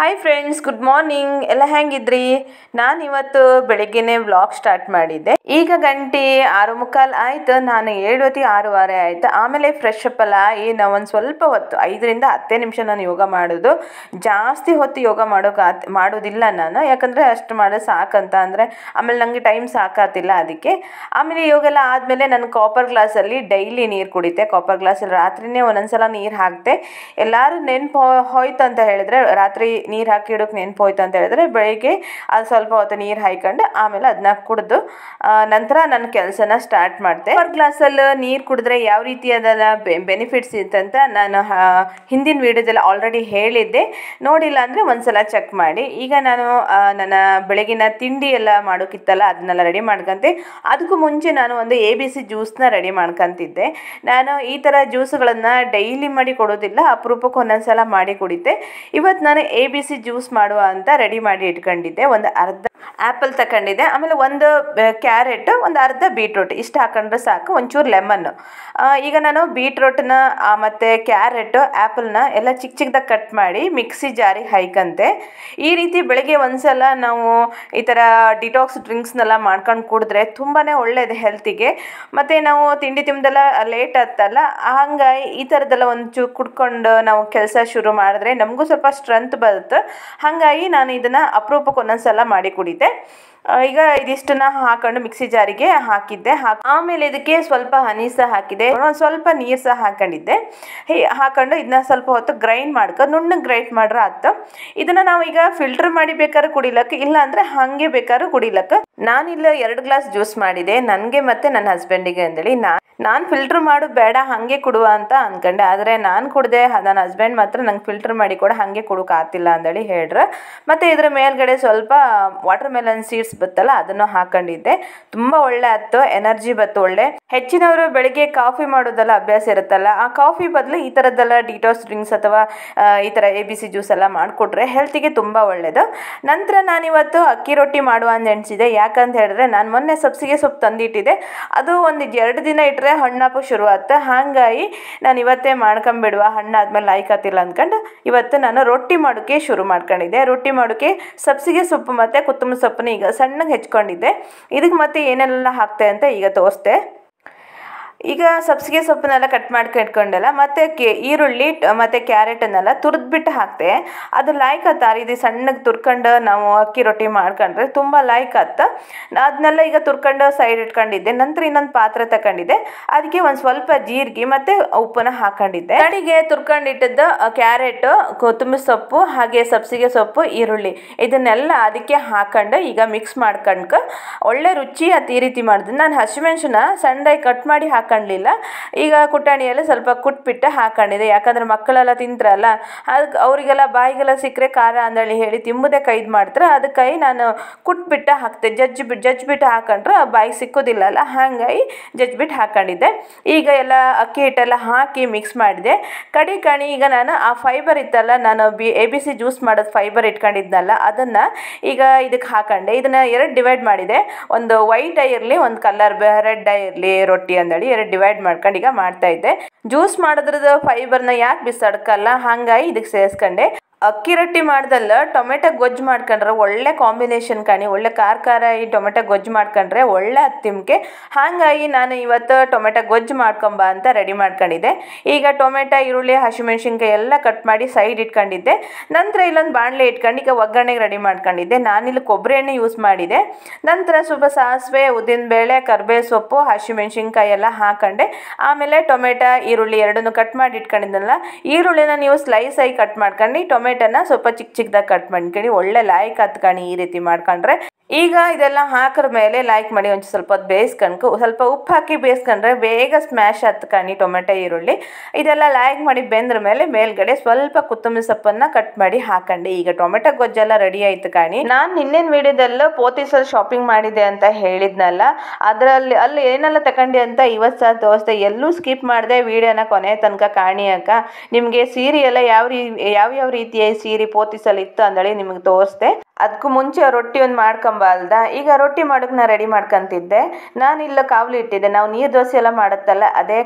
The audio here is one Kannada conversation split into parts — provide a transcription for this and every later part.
Hi friends, good morning. ಎಲ್ಲ ಹೆಂಗಿದ್ರಿ? ನಾನು ಇವತ್ತು ಬೆಳಿಗ್ಗೆನೆ ವ್ಲಾಗ್ ಸ್ಟಾರ್ಟ್ ಮಾಡಿದ್ದೆ. ಈಗ ಗಂಟೆ 6:45 ಆಯ್ತು. ನಾನು 6:06 ಆಯ್ತು. ಆಮೇಲೆ ಫ್ರೆಶ್ ಅಪ್ ಎಲ್ಲ ಏನು ಒಂದು ಸ್ವಲ್ಪ ಹೊತ್ತು 5ರಿಂದ 10 ನಿಮಿಷ ನಾನು ಯೋಗ ಮಾಡೋದು. ಜಾಸ್ತಿ ಹೊತ್ತು ಯೋಗ ಮಾಡೋದಿಲ್ಲ ನಾನು, ಯಾಕಂದರೆ ಅಷ್ಟು ಮಾಡೋದು ಸಾಕಂತ ಅಂದರೆ ಆಮೇಲೆ ನನಗೆ ಟೈಮ್ ಸಾಕಾತಿಲ್ಲ ಅದಕ್ಕೆ. ಆಮೇಲೆ ಯೋಗ ಎಲ್ಲ ಆದಮೇಲೆ ನಾನು ಕಾಪರ್ ಗ್ಲಾಸಲ್ಲಿ ಡೈಲಿ ನೀರು ಕುಡಿತೆ. ಕಾಪರ್ ಗ್ಲಾಸಲ್ಲಿ ರಾತ್ರಿನೇ ಒಂದೊಂದ್ಸಲ ನೀರು ಹಾಕ್ತೆ. ಎಲ್ಲರೂ ನೆನಪು ಹೋಯ್ತು ಅಂತ ಹೇಳಿದ್ರೆ, ರಾತ್ರಿ ನೀರು ಹಾಕಿ ಇಡೋಕೆ ನೆನಪು ಹೋಯ್ತು ಅಂತ ಹೇಳಿದ್ರೆ ಬೆಳಿಗ್ಗೆ ಅದು ಸ್ವಲ್ಪ ಹೊತ್ತು ನೀರು ಹಾಯ್ಕೊಂಡು ಆಮೇಲೆ ಅದನ್ನ ಕುಡಿದು ನಂತರ ನನ್ನ ಕೆಲಸನ ಸ್ಟಾರ್ಟ್ ಮಾಡಿದೆ. ಕಾಪರ್ ಗ್ಲಾಸಲ್ಲಿ ನೀರು ಕುಡಿದ್ರೆ ಯಾವ ರೀತಿಯಾದ ಬೆನಿಫಿಟ್ಸ್ ಇತ್ತಂತ ನಾನು ಹಿಂದಿನ ವೀಡಿಯೋದಲ್ಲಿ ಆಲ್ರೆಡಿ ಹೇಳಿದ್ದೆ. ನೋಡಿಲ್ಲ ಅಂದರೆ ಒಂದ್ಸಲ ಚೆಕ್ ಮಾಡಿ. ಈಗ ನಾನು ನನ್ನ ಬೆಳಗಿನ ತಿಂಡಿ ಎಲ್ಲ ಮಾಡೋಕ್ಕಿತ್ತಲ್ಲ, ಅದನ್ನೆಲ್ಲ ರೆಡಿ ಮಾಡ್ಕೊಂತೆ. ಅದಕ್ಕೂ ಮುಂಚೆ ನಾನು ಒಂದು ABC ಜ್ಯೂಸನ್ನ ರೆಡಿ ಮಾಡ್ಕೊತಿದ್ದೆ. ನಾನು ಈ ಥರ ಜ್ಯೂಸ್ಗಳನ್ನು ಡೈಲಿ ಮಾಡಿ ಕೊಡೋದಿಲ್ಲ, ಅಪರೂಪಕ್ಕೆ ಒಂದೊಂದ್ಸಲ ಮಾಡಿ ಕುಡಿತೆ. ಇವತ್ತು ನಾನು ABC ಜ್ಯೂಸ್ ಮಾಡುವ ಅಂತ ರೆಡಿ ಮಾಡಿ ಇಟ್ಕೊಂಡಿದ್ದೆ. ಒಂದು ಅರ್ಧ ಆ್ಯಪಲ್ ತಗೊಂಡಿದ್ದೆ, ಆಮೇಲೆ ಒಂದು ಕ್ಯಾರೆಟ್, ಒಂದು ಅರ್ಧ ಬೀಟ್ರೂಟ್, ಇಷ್ಟು ಹಾಕೊಂಡ್ರೆ ಸಾಕು. ಒಂಚೂರು ಲೆಮನ್ನು. ಈಗ ನಾನು ಬೀಟ್ರೂಟನ್ನ ಮತ್ತು ಕ್ಯಾರೆಟ್, ಆ್ಯಪಲ್ನ ಎಲ್ಲ ಚಿಕ್ಕ ಚಿಕ್ಕದಾಗಿ ಕಟ್ ಮಾಡಿ ಮಿಕ್ಸಿ ಜಾರಿಗೆ ಹಾಯ್ಕಂತೆ. ಈ ರೀತಿ ಬೆಳಗ್ಗೆ ಒಂದ್ಸಲ ನಾವು ಈ ಥರ ಡಿಟಾಕ್ಸ್ ಡ್ರಿಂಕ್ಸ್ನೆಲ್ಲ ಮಾಡ್ಕೊಂಡು ಕುಡಿದ್ರೆ ತುಂಬಾ ಒಳ್ಳೆಯದು ಹೆಲ್ತಿಗೆ. ಮತ್ತು ನಾವು ತಿಂಡಿ ತಿಂದೆಲ್ಲ ಲೇಟ್ ಆಗ್ತಲ್ಲ, ಹಂಗಾಗಿ ಈ ಥರದ್ದೆಲ್ಲ ಒಂಚೂರು ಕುಡ್ಕೊಂಡು ನಾವು ಕೆಲಸ ಶುರು ಮಾಡಿದ್ರೆ ನಮಗೂ ಸ್ವಲ್ಪ ಸ್ಟ್ರೆಂತ್ ಬರುತ್ತೆ. ಹಾಗಾಗಿ ನಾನು ಇದನ್ನು ಅಪರೂಪಕ್ಕೆ ಒಂದೊಂದ್ಸಲ ಮಾಡಿ ಕುಡಿತೆ. ಈಗ ಇದಿಷ್ಟನ್ನ ಹಾಕೊಂಡು ಮಿಕ್ಸಿ ಜಾರಿಗೆ ಹಾಕಿದ್ದೆ. ಆಮೇಲೆ ಇದಕ್ಕೆ ಸ್ವಲ್ಪ ಹನಿ ಸಹ ಹಾಕಿದೆ, ಒಂದು ಸ್ವಲ್ಪ ನೀರು ಸಹ ಹಾಕೊಂಡಿದ್ದೆ. ಹಾಕೊಂಡು ಇದನ್ನ ಸ್ವಲ್ಪ ಹೊತ್ತು ಗ್ರೈಂಡ್ ಮಾಡ್ಕೊಂಡು ನುಣ್ಣಗೆ ಗ್ರೈಂಡ್ ಮಾಡ್ರೆ ಆಯ್ತು. ಇದನ್ನು ನಾವು ಈಗ ಫಿಲ್ಟರ್ ಮಾಡಿ ಬೇಕಾದ್ರೂ ಕುಡಿಲಕ್ಕೆ, ಇಲ್ಲ ಅಂದರೆ ಹಾಗೆ ಬೇಕಾದ್ರೂ ಕುಡಿಲಕ್ಕೆ. ನಾನಿಲ್ಲ 2 ಗ್ಲಾಸ್ ಜ್ಯೂಸ್ ಮಾಡಿದೆ, ನನಗೆ ಮತ್ತು ನನ್ನ ಹಸ್ಬೆಂಡಿಗೆ ಅಂದೇಳಿ. ನಾನು ಫಿಲ್ಟ್ರ್ ಮಾಡು ಬೇಡ ಹಾಗೆ ಕೊಡುವ ಅಂತ ಅಂದ್ಕೊಂಡೆ, ಆದರೆ ನಾನು ಕುಡಿದೆ. ನನ್ನ ಹಸ್ಬೆಂಡ್ ಮಾತ್ರ ನಂಗೆ ಫಿಲ್ಟ್ರ್ ಮಾಡಿ ಕೂಡ ಹಾಗೆ ಕೊಡೋಕ್ಕಾಗ್ತಿಲ್ಲ ಅಂದೇಳಿ ಹೇಳ್ರೆ. ಮತ್ತು ಇದರ ಮೇಲ್ಗಡೆ ಸ್ವಲ್ಪ ವಾಟರ್ ಮೆಲನ್ ಸೀಡ್ಸ್ ಬತ್ತಲ್ಲ, ಅದನ್ನು ಹಾಕೊಂಡಿದ್ದೆ. ತುಂಬ ಒಳ್ಳೆ ಆಯ್ತು, ಎನರ್ಜಿ ಬತ್ತು ಒಳ್ಳೆ. ಹೆಚ್ಚಿನವರು ಬೆಳಿಗ್ಗೆ ಕಾಫಿ ಮಾಡೋದೆಲ್ಲ ಅಭ್ಯಾಸ ಇರುತ್ತಲ್ಲ, ಆ ಕಾಫಿ ಬದಲು ಈ ಥರದ್ದೆಲ್ಲ ಡಿಟಾಕ್ಸ್ ಡ್ರಿಂಕ್ಸ್ ಅಥವಾ ಈ ಥರ ABC ಜ್ಯೂಸ್ ಎಲ್ಲ ಮಾಡಿಕೊಟ್ರೆ ಹೆಲ್ತಿಗೆ ತುಂಬ ಒಳ್ಳೆಯದು. ನಂತರ ನಾನಿವತ್ತು ಅಕ್ಕಿ ರೊಟ್ಟಿ ಮಾಡುವ ಅಂತ ಎಣಿಸಿದೆ. ಯಾಕಂತ ಹೇಳಿದ್ರೆ ನಾನು ಮೊನ್ನೆ ಸಬ್ಸಿಗೆ ಸೊಪ್ಪು ತಂದಿಟ್ಟಿದ್ದೆ, ಅದು ಒಂದು 2 ದಿನ ಇಟ್ಟರೆ ಹಣ್ಣಾಪು ಶುರು ಆಯ್ತು. ಹಾಗಾಗಿ ನಾನು ಇವತ್ತೇ ಮಾಡ್ಕೊಂಬಿಡುವ, ಹಣ್ಣಾದ್ಮೇಲೆ ಲಾಯ್ಕತ್ತಿಲ್ಲ ಅಂದ್ಕೊಂಡು ಇವತ್ತು ನಾನು ರೊಟ್ಟಿ ಮಾಡೋಕ್ಕೆ ಶುರು ಮಾಡ್ಕೊಂಡಿದ್ದೆ. ರೊಟ್ಟಿ ಮಾಡೋಕ್ಕೆ ಸಬ್ಸಿಗೆ ಸೊಪ್ಪು ಮತ್ತು ಕೊತ್ತಂಬರಿ ಸೊಪ್ಪನ್ನ ಈಗ ಸಣ್ಣಗೆ ಹೆಚ್ಕೊಂಡಿದ್ದೆ. ಇದಕ್ಕೆ ಮತ್ತೆ ಏನೆಲ್ಲ ಹಾಕ್ತೆ ಅಂತ ಈಗ ತೋರಿಸ್ದೆ. ಈಗ ಸಬ್ಸಿಗೆ ಸೊಪ್ಪನ್ನೆಲ್ಲ ಕಟ್ ಮಾಡ್ಕೊಂಡು ಮತ್ತು ಈರುಳ್ಳಿ ಮತ್ತು ಕ್ಯಾರೆಟನ್ನೆಲ್ಲ ತುರಿದ್ಬಿಟ್ಟು ಹಾಕ್ತೆ. ಅದು ಲಾಯ್ಕತ್ತಾರೆ. ಇದು ಸಣ್ಣಗೆ ತುರ್ಕೊಂಡು ನಾವು ಅಕ್ಕಿ ರೊಟ್ಟಿ ಮಾಡ್ಕೊಂಡ್ರೆ ತುಂಬ ಲಾಯ್ಕತ್ತ. ಅದನ್ನೆಲ್ಲ ಈಗ ತುರ್ಕೊಂಡು ಸೈಡ್ ಇಟ್ಕೊಂಡಿದ್ದೆ. ನಂತರ ಇನ್ನೊಂದು ಪಾತ್ರೆ ತಗೊಂಡಿದ್ದೆ, ಅದಕ್ಕೆ ಒಂದು ಸ್ವಲ್ಪ ಜೀರಿಗೆ ಮತ್ತು ಉಪ್ಪನ್ನ ಹಾಕೊಂಡಿದ್ದೆ. ಕಡೆಗೆ ತುರ್ಕೊಂಡಿಟ್ಟಿದ್ದ ಕ್ಯಾರೆಟ್, ಕೊತ್ತಂಬರಿ ಸೊಪ್ಪು, ಹಾಗೆ ಸಬ್ಸಿಗೆ ಸೊಪ್ಪು, ಈರುಳ್ಳಿ ಇದನ್ನೆಲ್ಲ ಅದಕ್ಕೆ ಹಾಕೊಂಡು ಈಗ ಮಿಕ್ಸ್ ಮಾಡ್ಕೊಂಡು ಒಳ್ಳೆ ರುಚಿ ಅದು ಈ ರೀತಿ ಮಾಡಿದೆ. ನಾನು ಹಸಿಮೆಣಸನ್ನ ಸಣ್ಣದಾಗಿ ಕಟ್ ಮಾಡಿ ಹಾಕೊಂಡಿಲ್ಲ, ಈಗ ಕುಟಾಣಿಯಲ್ಲಿ ಸ್ವಲ್ಪ ಕುಟ್ಬಿಟ್ಟು ಹಾಕೊಂಡಿದ್ದೆ. ಯಾಕಂದರೆ ಮಕ್ಕಳೆಲ್ಲ ತಿಂತಾರಲ್ಲ, ಅದಕ್ಕೆ ಅವರಿಗೆಲ್ಲ ಬಾಯಿಗೆಲ್ಲ ಸಿಕ್ಕರೆ ಖಾರ ಅಂದೇಳಿ ಹೇಳಿ ತಿಂಬುದೇ ಕೈದು ಮಾಡ್ತಾರೆ. ಅದಕ್ಕೆ ನಾನು ಕುಟ್ಬಿಟ್ಟು ಹಾಕ್ತೆ. ಜಜ್ಜಿಬಿಟ್ಟು ಹಾಕೊಂಡ್ರೆ ಬಾಯಿಗೆ ಸಿಕ್ಕೋದಿಲ್ಲಲ್ಲ, ಹಾಗಾಗಿ ಜಜ್ಜಿಬಿಟ್ಟು ಹಾಕೊಂಡಿದ್ದೆ. ಈಗ ಎಲ್ಲ ಅಕ್ಕಿ ಹಿಟ್ಟೆಲ್ಲ ಹಾಕಿ ಮಿಕ್ಸ್ ಮಾಡಿದೆ. ಕಣಿ ಈಗ ನಾನು ಆ ಫೈಬರ್ ಇತ್ತಲ್ಲ, ನಾನು ABC ಜ್ಯೂಸ್ ಮಾಡೋದು ಫೈಬರ್ ಇಟ್ಕೊಂಡಿದ್ನಲ್ಲ, ಅದನ್ನು ಈಗ ಇದಕ್ಕೆ ಹಾಕೊಂಡೆ. ಇದನ್ನು 2 ಡಿವೈಡ್ ಮಾಡಿದೆ. ಒಂದು ವೈಟ್ ಇರಲಿ, ಒಂದು ಕಲರ್ ರೆಡ್ ಇರಲಿ ರೊಟ್ಟಿ ಅಂದೇಳಿ 2 ಡಿವೈಡ್ ಮಾಡ್ಕೊಂಡು ಈಗ ಮಾಡ್ತಾ ಇದ್ದೆ. ಜ್ಯೂಸ್ ಮಾಡೋದ್ರದ್ದು ಫೈಬರ್ನ ಯಾಕೆ ಬಿಸಾಡ್ಕಲ್ಲ, ಹಾಗಾಗಿ ಇದಕ್ಕೆ ಸೇರಿಸ್ಕೊಂಡೆ. ಅಕ್ಕಿ ರೊಟ್ಟಿ ಮಾಡ್ದಲ್ಲ ಟೊಮೆಟೊ ಗೊಜ್ಜು ಮಾಡ್ಕೊಂಡ್ರೆ ಒಳ್ಳೆ ಕಾಂಬಿನೇಷನ್ ಕಣಿ. ಒಳ್ಳೆ ಖಾರ ಈ ಟೊಮೆಟೊ ಗೊಜ್ಜು ಮಾಡ್ಕೊಂಡ್ರೆ ಒಳ್ಳೆ ತಿಮ್ಕೆ. ಹಾಗಾಗಿ ನಾನು ಇವತ್ತು ಟೊಮೆಟೊ ಗೊಜ್ಜು ಮಾಡ್ಕೊಂಬ ಅಂತ ರೆಡಿ ಮಾಡ್ಕೊಂಡಿದ್ದೆ. ಈಗ ಟೊಮೆಟೊ, ಈರುಳ್ಳಿ, ಹಸಿಮೆಣ್ಸಿನ್ಕಾಯಿ ಎಲ್ಲ ಕಟ್ ಮಾಡಿ ಸೈಡ್ ಇಟ್ಕೊಂಡಿದ್ದೆ. ನಂತರ ಇಲ್ಲೊಂದು ಬಾಣಲೆ ಇಟ್ಕೊಂಡು ಈಗ ಒಗ್ಗರಣೆಗೆ ರೆಡಿ ಮಾಡ್ಕೊಂಡಿದ್ದೆ. ನಾನಿಲ್ಲಿ ಕೊಬ್ಬರಿ ಎಣ್ಣೆ ಯೂಸ್ ಮಾಡಿದೆ. ನಂತರ ಸ್ವಲ್ಪ ಸಾಸಿವೆ, ಉದ್ದಿನಬೇಳೆ, ಕರಿಬೇವು ಸೊಪ್ಪು, ಹಸಿಮೆಣ್ಸಿನ್ಕಾಯಿ ಎಲ್ಲ ಹಾಕೊಂಡೆ. ಆಮೇಲೆ ಟೊಮೆಟೊ, ಈರುಳ್ಳಿ ಎರಡನ್ನೂ ಕಟ್ ಮಾಡಿ ಇಟ್ಕೊಂಡಿದ್ದಲ್ಲ, ಈರುಳ್ಳಿನ ನೀವು ಸ್ಲೈಸ್ ಆಗಿ ಕಟ್ ಮಾಡ್ಕೊಂಡು ಟೊಮೆಟೊನ ಸ್ವಲ್ಪ ಚಿಕ್ಕದಾಗಿ ಕಟ್ ಮಾಡ್ಕೊಂಡು ಒಳ್ಳೆ ಲಾಯ್ಕ್ ಹತ್ಕೊಂಡು ಈ ರೀತಿ ಮಾಡ್ಕೊಂಡ್ರೆ. ಈಗ ಇದೆಲ್ಲ ಹಾಕಿದ ಮೇಲೆ ಲೈಕ್ ಮಾಡಿ ಒಂಚೂರು ಸ್ವಲ್ಪ ಹೊತ್ತು ಬೇಯಿಸ್ಕೊಂಡು ಸ್ವಲ್ಪ ಉಪ್ಪು ಹಾಕಿ ಬೇಯಿಸ್ಕೊಂಡ್ರೆ ಬೇಗ ಸ್ಮ್ಯಾಶ್ ಹತ್ಕಣಿ ಟೊಮೆಟೊ, ಈರುಳ್ಳಿ ಇದೆಲ್ಲ ಲೈಕ್ ಮಾಡಿ ಬೆಂದ್ರ ಮೇಲೆ ಮೇಲ್ಗಡೆ ಸ್ವಲ್ಪ ಕೊತ್ತಂಬರಿ ಸೊಪ್ಪನ್ನು ಕಟ್ ಮಾಡಿ ಹಾಕೊಂಡೆ. ಈಗ ಟೊಮೆಟೊ ಗೊಜ್ಜೆಲ್ಲ ರೆಡಿ ಆಯ್ತು ಕಾಣಿ. ನಾನು ನಿನ್ನೇನು ವಿಡಿಯೋದಲ್ಲೂ ಪೋತಿಸಲ್ಲಿ ಶಾಪಿಂಗ್ ಮಾಡಿದೆ ಅಂತ ಹೇಳಿದ್ನಲ್ಲ, ಅದರಲ್ಲಿ ಅಲ್ಲಿ ಏನೆಲ್ಲ ತಗೊಂಡೆ ಅಂತ ಇವತ್ತು ಸಹ ತೋರಿಸ್ದೆ. ಎಲ್ಲೂ ಸ್ಕಿಪ್ ಮಾಡಿದೆ ವಿಡಿಯೋನ ಕೊನೆ ತನಕ ಕಾಣಿ ಅಕ್ಕ. ನಿಮಗೆ ಸೀರೆ ಎಲ್ಲ ಯಾವ ರೀತಿಯ ಸೀರೆ ಪೋತಿಸಲ್ಲಿ ಇತ್ತು ಅಂದೇಳಿ ನಿಮಗೆ ತೋರಿಸ್ದೆ. ಅದಕ್ಕೂ ಮುಂಚೆ ರೊಟ್ಟಿ ಒಂದು ಮಾಡ್ಕೊಂಬಲ್ದ. ಈಗ ರೊಟ್ಟಿ ಮಾಡೋಕೆ ನಾನು ರೆಡಿ ಮಾಡ್ಕೊಂತಿದ್ದೆ. ನಾನಿಲ್ಲ ಕಾವಲಿ ಇಟ್ಟಿದ್ದೆ, ನಾವು ನೀರು ದೋಸೆ ಎಲ್ಲ ಮಾಡುತ್ತಲ್ಲ ಅದೇ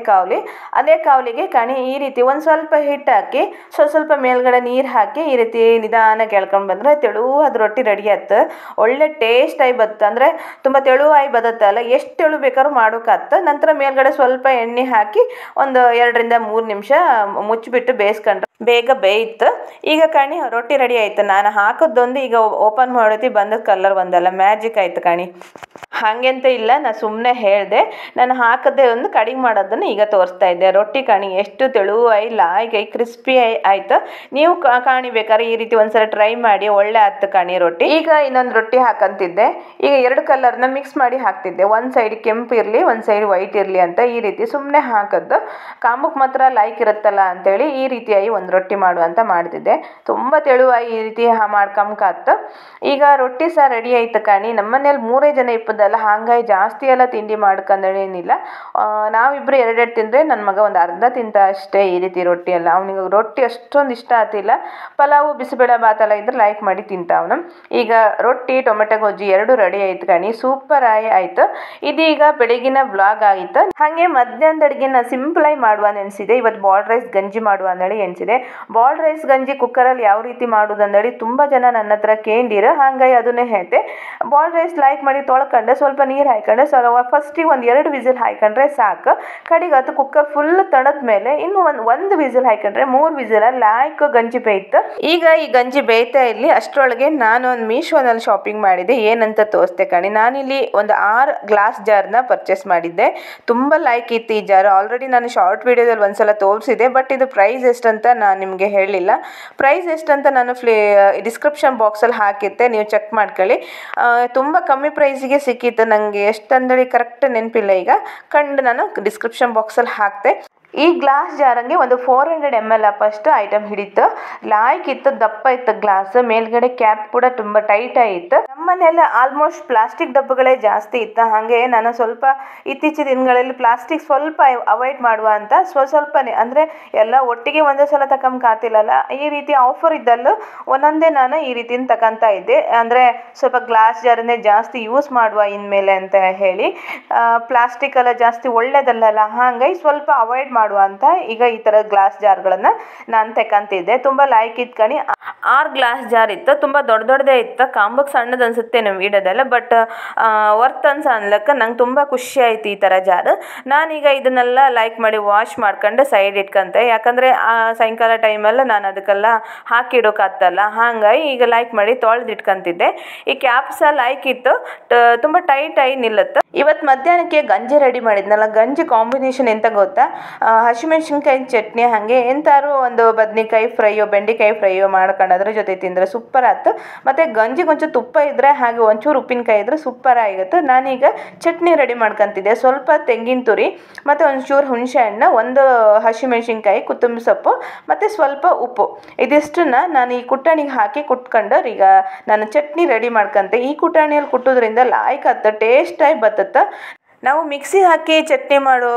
ಕಾವಲಿಗೆ ಕಣಿ ಈ ರೀತಿ ಒಂದು ಸ್ವಲ್ಪ ಹಿಟ್ಟು ಹಾಕಿ ಸ್ವಲ್ಪ ಮೇಲ್ಗಡೆ ನೀರು ಹಾಕಿ ಈ ರೀತಿ ನಿಧಾನಕ್ಕೆ ಎಳ್ಕೊಂಡು ಬಂದರೆ ತೆಳುವಾದ ರೊಟ್ಟಿ ರೆಡಿ ಆಯ್ತು. ಒಳ್ಳೆ ಟೇಸ್ಟ್ ಆಗಿ ಬತ್ತು, ಅಂದರೆ ತುಂಬ ತೆಳುವಾಗಿ ಬದತ್ತಲ್ಲ, ಎಷ್ಟು ತೆಳು ಬೇಕಾದ್ರೂ ಮಾಡೋಕ್ಕಾಗ್ತ. ನಂತರ ಮೇಲ್ಗಡೆ ಸ್ವಲ್ಪ ಎಣ್ಣೆ ಹಾಕಿ ಒಂದು 2-3 ನಿಮಿಷ ಮುಚ್ಚಿಬಿಟ್ಟು ಬೇಯಿಸ್ಕೊಂಡ್ರೆ ಬೇಗ ಬೇಯಿತ್ತು. ಈಗ ಕಣಿ ರೊಟ್ಟಿ ರೆಡಿ ಆಯ್ತು. ನಾನು ಹಾಕೋದೊಂದು ಈಗ ಓಪನ್ ಮಾಡೋತಿ ಬಂದ ಕಲರ್ ಒಂದಲ್ಲ ಮ್ಯಾಜಿಕ್ ಆಯ್ತು ಕಣಿ. ಹಾಗೆಂತ ಇಲ್ಲ, ನಾನು ಸುಮ್ಮನೆ ಹೇಳಿದೆ. ನಾನು ಹಾಕದೆ ಒಂದು ಕಡಿಗೆ ಮಾಡೋದನ್ನು ಈಗ ತೋರಿಸ್ತಾ ಇದ್ದೆ. ರೊಟ್ಟಿ ಕಣಿ ಎಷ್ಟು ತೆಳುವಾಯಿ ಲಾಯ್ಗೆ ಕ್ರಿಸ್ಪಿ ಆಯ್ತು. ನೀವು ಕಾಣಿ ಬೇಕಾದ್ರೆ ಈ ರೀತಿ ಒಂದ್ಸಲ ಟ್ರೈ ಮಾಡಿ, ಒಳ್ಳೆ ಆಯ್ತು ಕಣಿ ರೊಟ್ಟಿ. ಈಗ ಇನ್ನೊಂದು ರೊಟ್ಟಿ ಹಾಕಂತಿದ್ದೆ. ಈಗ 2 ಕಲರ್ನ ಮಿಕ್ಸ್ ಮಾಡಿ ಹಾಕ್ತಿದ್ದೆ, ಒಂದು ಸೈಡ್ ಕೆಂಪು ಇರಲಿ ಒಂದು ಸೈಡ್ ವೈಟ್ ಇರಲಿ ಅಂತ ಈ ರೀತಿ ಸುಮ್ಮನೆ ಹಾಕೋದು. ಕಾಂಬಕ್ಕೆ ಮಾತ್ರ ಲೈಕ್ ಇರುತ್ತಲ್ಲ ಅಂತೇಳಿ ಈ ರೀತಿಯಾಗಿ ಒಂದು ರೊಟ್ಟಿ ಮಾಡುವಂತ ಮಾಡ್ತಿದ್ದೆ. ತುಂಬ ತೆಳುವಾಗಿ ಈ ರೀತಿ ಮಾಡ್ಕೊಂಬಕಾತ್ತು. ಈಗ ರೊಟ್ಟಿ ಸಹ ರೆಡಿ ಆಯ್ತು ಕಣಿ. ನಮ್ಮನೇಲಿ 3 ಜನ ಇಪ್ಪದಲ್ಲ, ಹಾಗಾಗಿ ಜಾಸ್ತಿ ಎಲ್ಲ ತಿಂಡಿ ಮಾಡ್ಕೊಂಡೇನಿಲ್ಲ. ನಾವಿಬ್ಬರು 2 ತಿಂದರೆ ನನ್ನ ಮಗ ಒಂದು ಅರ್ಧ ತಿಂತ ಅಷ್ಟೇ ಈ ರೀತಿ ರೊಟ್ಟಿ ಎಲ್ಲ. ಅವನಿಗೆ ರೊಟ್ಟಿ ಅಷ್ಟೊಂದು ಇಷ್ಟ ಆಗ್ತಿಲ್ಲ. ಪಲಾವು ಬಿಸಿಬೇಳೆ ಬಾತೆಲ್ಲ ಇದ್ರೆ ಲೈಕ್ ಮಾಡಿ ತಿಂತಾವನು. ಈಗ ರೊಟ್ಟಿ ಟೊಮೆಟೊ ಗೊಜ್ಜಿ 2 ರೆಡಿ ಆಯ್ತು ಕಣಿ, ಸೂಪರ್ ಆಯ್ತು. ಇದೀಗ ಬೆಳಗಿನ ವ್ಲಾಗ್ ಆಯಿತು. ಹಾಗೆ ಮಧ್ಯಾಹ್ನದ ಅಡುಗೆನ ಸಿಂಪಲ್ ಆಗಿ ಮಾಡುವ ನೆನೆಸಿದೆ. ಇವತ್ತು ಬಾಯ್ಲ್ಡ್ ರೈಸ್ ಗಂಜಿ ಮಾಡುವ ಅಂದೇಳಿ ಎಣಿಸಿದೆ. ಬಾಯ್ಲ್ಡ್ ರೈಸ್ ಗಂಜಿ ಕುಕ್ಕರಲ್ಲಿ ಯಾವ ರೀತಿ ಮಾಡೋದು ಅಂದೇಳಿ ತುಂಬ ಜನ ನನ್ನ ಹತ್ರ ಕೇಂದಿರ, ಹಾಗಾಗಿ ಅದನ್ನೇ ಹೇಳ್ತೆ. ಬಾಯ್ಲ್ಡ್ ರೈಸ್ ಲೈಕ್ ಮಾಡಿ ತೊಳ್ಕೊಂಡೆ ಸ್ವಲ್ಪ ನೀರು ಹಾಕೊಂಡೆ, ಫಸ್ಟಿಗೆ ಒಂದು 2 ವಿಸಿಲ್ ಹಾಕೊಂಡ್ರೆ ಸಾಕು. ಕಡೆಗೆ ಅದು ಕುಕ್ಕರ್ ಫುಲ್ ತಣದ ಮೇಲೆ ಇನ್ನು ಒಂದು ವಿಸಿಲ್ ಹಾಕೊಂಡ್ರೆ 3 ವಿಸಿಲಲ್ಲಿ ಲಾಯ್ಕ್ ಗಂಜಿ ಬೇಯ್ತು. ಈಗ ಈ ಗಂಜಿ ಬೇಯ್ತಾ ಇರಲಿ ಅಷ್ಟರೊಳಗೆ ನಾನು ಒಂದು ಮೀಶೋನಲ್ಲಿ ಶಾಪಿಂಗ್ ಮಾಡಿದೆ. ಏನಂತ ತೋರಿಸ್ತೆ ಕಣಿ. ನಾನಿಲ್ಲಿ ಒಂದು 6 ಗ್ಲಾಸ್ ಜಾರ್ನ ಪರ್ಚೇಸ್ ಮಾಡಿದ್ದೆ. ತುಂಬ ಲೈಕ್ ಇತ್ತು ಈ ಜಾರ್. ಆಲ್ರೆಡಿ ನಾನು ಶಾರ್ಟ್ ವಿಡಿಯೋದಲ್ಲಿ ಒಂದ್ಸಲ ತೋರಿಸಿದೆ, ಬಟ್ ಇದು ಪ್ರೈಸ್ ಎಷ್ಟಂತ ನಾನು ನಿಮಗೆ ಹೇಳಿಲ್ಲ. ಪ್ರೈಸ್ ಎಷ್ಟಂತ ನಾನು ಡಿಸ್ಕ್ರಿಪ್ಷನ್ ಬಾಕ್ಸಲ್ಲಿ ಹಾಕಿದ್ದೆ, ನೀವು ಚೆಕ್ ಮಾಡ್ಕೊಳ್ಳಿ. ತುಂಬ ಕಮ್ಮಿ ಪ್ರೈಸಿಗೆ ಸಿಕ್ಕಿತ್ತು ನನಗೆ. ಎಷ್ಟಂದೇಳಿ ಕರೆಕ್ಟ್ ನೆನಪಿಲ್ಲ. ಈಗ ಕಂಡು ನಾನು ಡಿಸ್ಕ್ರಿಪ್ಷನ್ ಬಾಕ್ಸಲ್ಲಿ ಹಾಕ್ತೆ. ಈ ಗ್ಲಾಸ್ ಜಾರಂಗೆ ಒಂದು 400 ml ಅಷ್ಟು ಐಟಮ್ ಹಿಡಿತು. ಲಾಯ್ಕ್ ಇತ್ತು, ದಪ್ಪ ಇತ್ತು ಗ್ಲಾಸ್. ಮೇಲ್ಗಡೆ ಕ್ಯಾಪ್ ಕೂಡ ತುಂಬ ಟೈಟ್ ಆಗಿತ್ತು. ನಮ್ಮನೆಲ್ಲ ಆಲ್ಮೋಸ್ಟ್ ಪ್ಲಾಸ್ಟಿಕ್ ಡಬ್ಬಗಳೇ ಜಾಸ್ತಿ ಇತ್ತು. ಹಾಗೆ ನಾನು ಸ್ವಲ್ಪ ಇತ್ತೀಚಿನ ದಿನಗಳಲ್ಲಿ ಪ್ಲಾಸ್ಟಿಕ್ ಸ್ವಲ್ಪ ಅವಾಯ್ಡ್ ಮಾಡುವ ಅಂತ ಸ್ವಲ್ಪನೇ, ಅಂದರೆ ಎಲ್ಲ ಒಟ್ಟಿಗೆ ಒಂದೇ ಸಲ ತಗೊಂಬಕಾತಿಲ್ಲಲ್ಲ, ಈ ರೀತಿ ಆಫರ್ ಇದ್ದಲ್ಲೂ ಒಂದೊಂದೇ ನಾನು ಈ ರೀತಿನ ತಗೊಂತ ಇದ್ದೆ. ಅಂದರೆ ಸ್ವಲ್ಪ ಗ್ಲಾಸ್ ಜಾರನ್ನೇ ಜಾಸ್ತಿ ಯೂಸ್ ಮಾಡುವ ಇನ್ಮೇಲೆ ಅಂತ ಹೇಳಿ. ಪ್ಲಾಸ್ಟಿಕ್ ಎಲ್ಲ ಜಾಸ್ತಿ ಒಳ್ಳೇದಲ್ಲ, ಹಾಗಾಗಿ ಸ್ವಲ್ಪ ಅವಾಯ್ಡ್ ಮಾಡುವ ಅಂತ ಈಗ ಈ ಥರ ಗ್ಲಾಸ್ ಜಾರ್ಗಳನ್ನು ನಾನು ತಗೊಂತಿದ್ದೆ. ತುಂಬ ಲೈಕ್ ಇತ್ತು ಕಣಿ. 6 ಗ್ಲಾಸ್ ಜಾರ್ ಇತ್ತು, ತುಂಬ ದೊಡ್ಡದೇ ಇತ್ತು. ಕಾಂಬಕ್ಕೆ ಸಣ್ಣದು ಅನಿಸುತ್ತೆ ನಮ್ಮ ವಿಡಿಯೋದಲ್ಲ, ಬಟ್ ವರ್ತ್ ಅನ್ಲಕ್ಕ ನಂಗೆ ತುಂಬ ಖುಷಿ ಆಯ್ತು ಈ ಥರ ಜಾರು. ನಾನೀಗ ಇದನ್ನೆಲ್ಲ ಲೈಕ್ ಮಾಡಿ ವಾಶ್ ಮಾಡ್ಕೊಂಡು ಸೈಡ್ ಇಟ್ಕೊಂತೆ. ಯಾಕಂದರೆ ಸಾಯಂಕಾಲ ಟೈಮಲ್ಲಿ ನಾನು ಅದಕ್ಕೆಲ್ಲ ಹಾಕಿಡೋಕ್ಕಾಗ್ತಲ್ಲ, ಹಾಗಾಗಿ ಈಗ ಲೈಕ್ ಮಾಡಿ ತೊಳೆದು ಇಟ್ಕೊಂತಿದ್ದೆ. ಈ ಕ್ಯಾಪ್ ಸಹ ಲೈಕ್ ಇತ್ತು, ತುಂಬ ಟೈಟಾಗಿ ನಿಲ್ಲುತ್ತೆ. ಇವತ್ತು ಮಧ್ಯಾಹ್ನಕ್ಕೆ ಗಂಜಿ ರೆಡಿ ಮಾಡಿದ್ನಲ್ಲ, ಗಂಜಿ ಕಾಂಬಿನೇಷನ್ ಎಂತ ಗೊತ್ತಾ, ಹಸಿಮೆಣ್ಸಿನ್ಕಾಯಿ ಚಟ್ನಿ, ಹಾಗೆ ಎಂತಾರು ಒಂದು ಬದ್ನೆಕಾಯಿ ಫ್ರೈಯೋ ಬೆಂಡೆಕಾಯಿ ಫ್ರೈಯೋ ಮಾಡ್ಕೊಂಡು ಅದ್ರ ಜೊತೆ ತಿಂದರೆ ಸೂಪರ್ ಆಯ್ತು. ಮತ್ತು ಗಂಜಿಗೆ ಒಂಚೂರು ತುಪ್ಪ ಇದ್ದರೆ ಹಾಗೆ ಒಂಚೂರು ಉಪ್ಪಿನಕಾಯಿ ಇದ್ದರೆ ಸೂಪರ್ ಆಗಿರುತ್ತೆ. ನಾನೀಗ ಚಟ್ನಿ ರೆಡಿ ಮಾಡ್ಕೊತಿದ್ದೆ. ಸ್ವಲ್ಪ ತೆಂಗಿನ ತುರಿ ಮತ್ತು ಒಂಚೂರು ಹುಣಸೆ ಹಣ್ಣು, ಒಂದು ಹಸಿಮೆಣ್ಸಿನ್ಕಾಯಿ, ಕೊತ್ತಂಬರಿ ಸೊಪ್ಪು ಮತ್ತು ಸ್ವಲ್ಪ ಉಪ್ಪು, ಇದಿಷ್ಟನ್ನ ನಾನು ಈ ಕುಟ್ಟಣಿಗೆ ಹಾಕಿ ಕುಟ್ಕೊಂಡು ಈಗ ನಾನು ಚಟ್ನಿ ರೆಡಿ ಮಾಡ್ಕೊಂತೆ. ಈ ಕುಟ್ಟಣಿಯಲ್ಲಿ ಕುಟ್ಟೋದ್ರಿಂದ ಲಾಯ್ಕ್ ಆಗುತ್ತೆ, ಟೇಸ್ಟಾಗಿ ಬರ್ತದೆ. ನಾವು ಮಿಕ್ಸಿ ಹಾಕಿ ಚಟ್ನಿ ಮಾಡೋ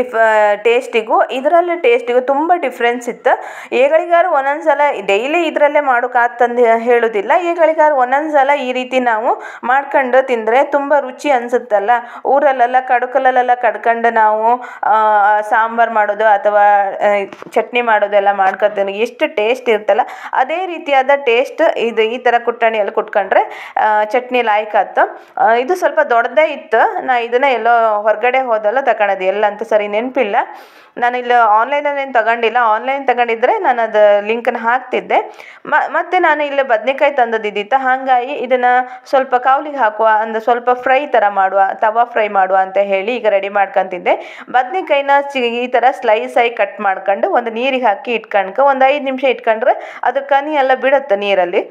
ಟೇಸ್ಟಿಗೂ ಇದರಲ್ಲಿ ಟೇಸ್ಟಿಗೂ ತುಂಬ ಡಿಫ್ರೆನ್ಸ್ ಇತ್ತು. ಏಗಳಿಗಾರು ಒಂದೊಂದು ಸಲ ಡೈಲಿ ಇದರಲ್ಲೇ ಮಾಡೋಕ್ಕಾಗ್ತಂದು ಹೇಳೋದಿಲ್ಲ, ಏಗಳಿಗಾರು ಒಂದೊಂದು ಸಲ ಈ ರೀತಿ ನಾವು ಮಾಡ್ಕೊಂಡು ತಿಂದರೆ ತುಂಬ ರುಚಿ ಅನಿಸುತ್ತಲ್ಲ. ಊರಲ್ಲೆಲ್ಲ ಕಡ್ಕಲಲ್ಲೆಲ್ಲ ಕಡ್ಕೊಂಡು ನಾವು ಸಾಂಬಾರು ಮಾಡೋದು ಅಥವಾ ಚಟ್ನಿ ಮಾಡೋದೆಲ್ಲ ಮಾಡ್ಕೊತೀನಿ, ಎಷ್ಟು ಟೇಸ್ಟ್ ಇರ್ತಲ್ಲ ಅದೇ ರೀತಿಯಾದ ಟೇಸ್ಟ್ ಇದು ಈ ಥರ ಕುಟ್ಟಣಿಯಲ್ಲಿ ಕುಟ್ಕೊಂಡ್ರೆ ಚಟ್ನಿ ಲಾಯ್ಕ್ ಆಯ್ತು. ಇದು ಸ್ವಲ್ಪ ದೊಡ್ಡದೇ ಇತ್ತು. ನಾ ಇದನ್ನು ಎಲ್ಲೋ ಹೊರಗಡೆ ಹೋದಲ್ಲ ತಗೊಳೋದು, ಎಲ್ಲ ಅಂತ ಸರಿ ನೆನಪಿಲ್ಲ. ನಾನಿಲ್ಲಿ ಆನ್ಲೈನಲ್ಲಿ ಏನು ತಗೊಂಡಿಲ್ಲ. ಆನ್ಲೈನ್ ತಗೊಂಡಿದ್ರೆ ನಾನು ಅದು ಲಿಂಕನ್ನು ಹಾಕ್ತಿದ್ದೆ. ಮತ್ತು ನಾನು ಇಲ್ಲಿ ಬದನೆಕಾಯಿ ತಂದದಿದ್ದಿತ್ತು, ಹಾಗಾಗಿ ಇದನ್ನು ಸ್ವಲ್ಪ ಕಾವಲಿಗೆ ಹಾಕುವ, ಅಂದರೆ ಸ್ವಲ್ಪ ಫ್ರೈ ಥರ ಮಾಡುವ, ತವಾ ಫ್ರೈ ಮಾಡುವ ಅಂತ ಹೇಳಿ ಈಗ ರೆಡಿ ಮಾಡ್ಕೊತಿದ್ದೆ. ಬದನೆಕಾಯಿನ ಈ ಥರ ಸ್ಲೈಸಾಗಿ ಕಟ್ ಮಾಡ್ಕೊಂಡು ಒಂದು ನೀರಿಗೆ ಹಾಕಿ ಇಟ್ಕೊಂಡು ಒಂದು 5 ನಿಮಿಷ ಇಟ್ಕೊಂಡ್ರೆ ಅದು ಕನಿ ಎಲ್ಲ ಬಿಡುತ್ತೆ ನೀರಲ್ಲಿ.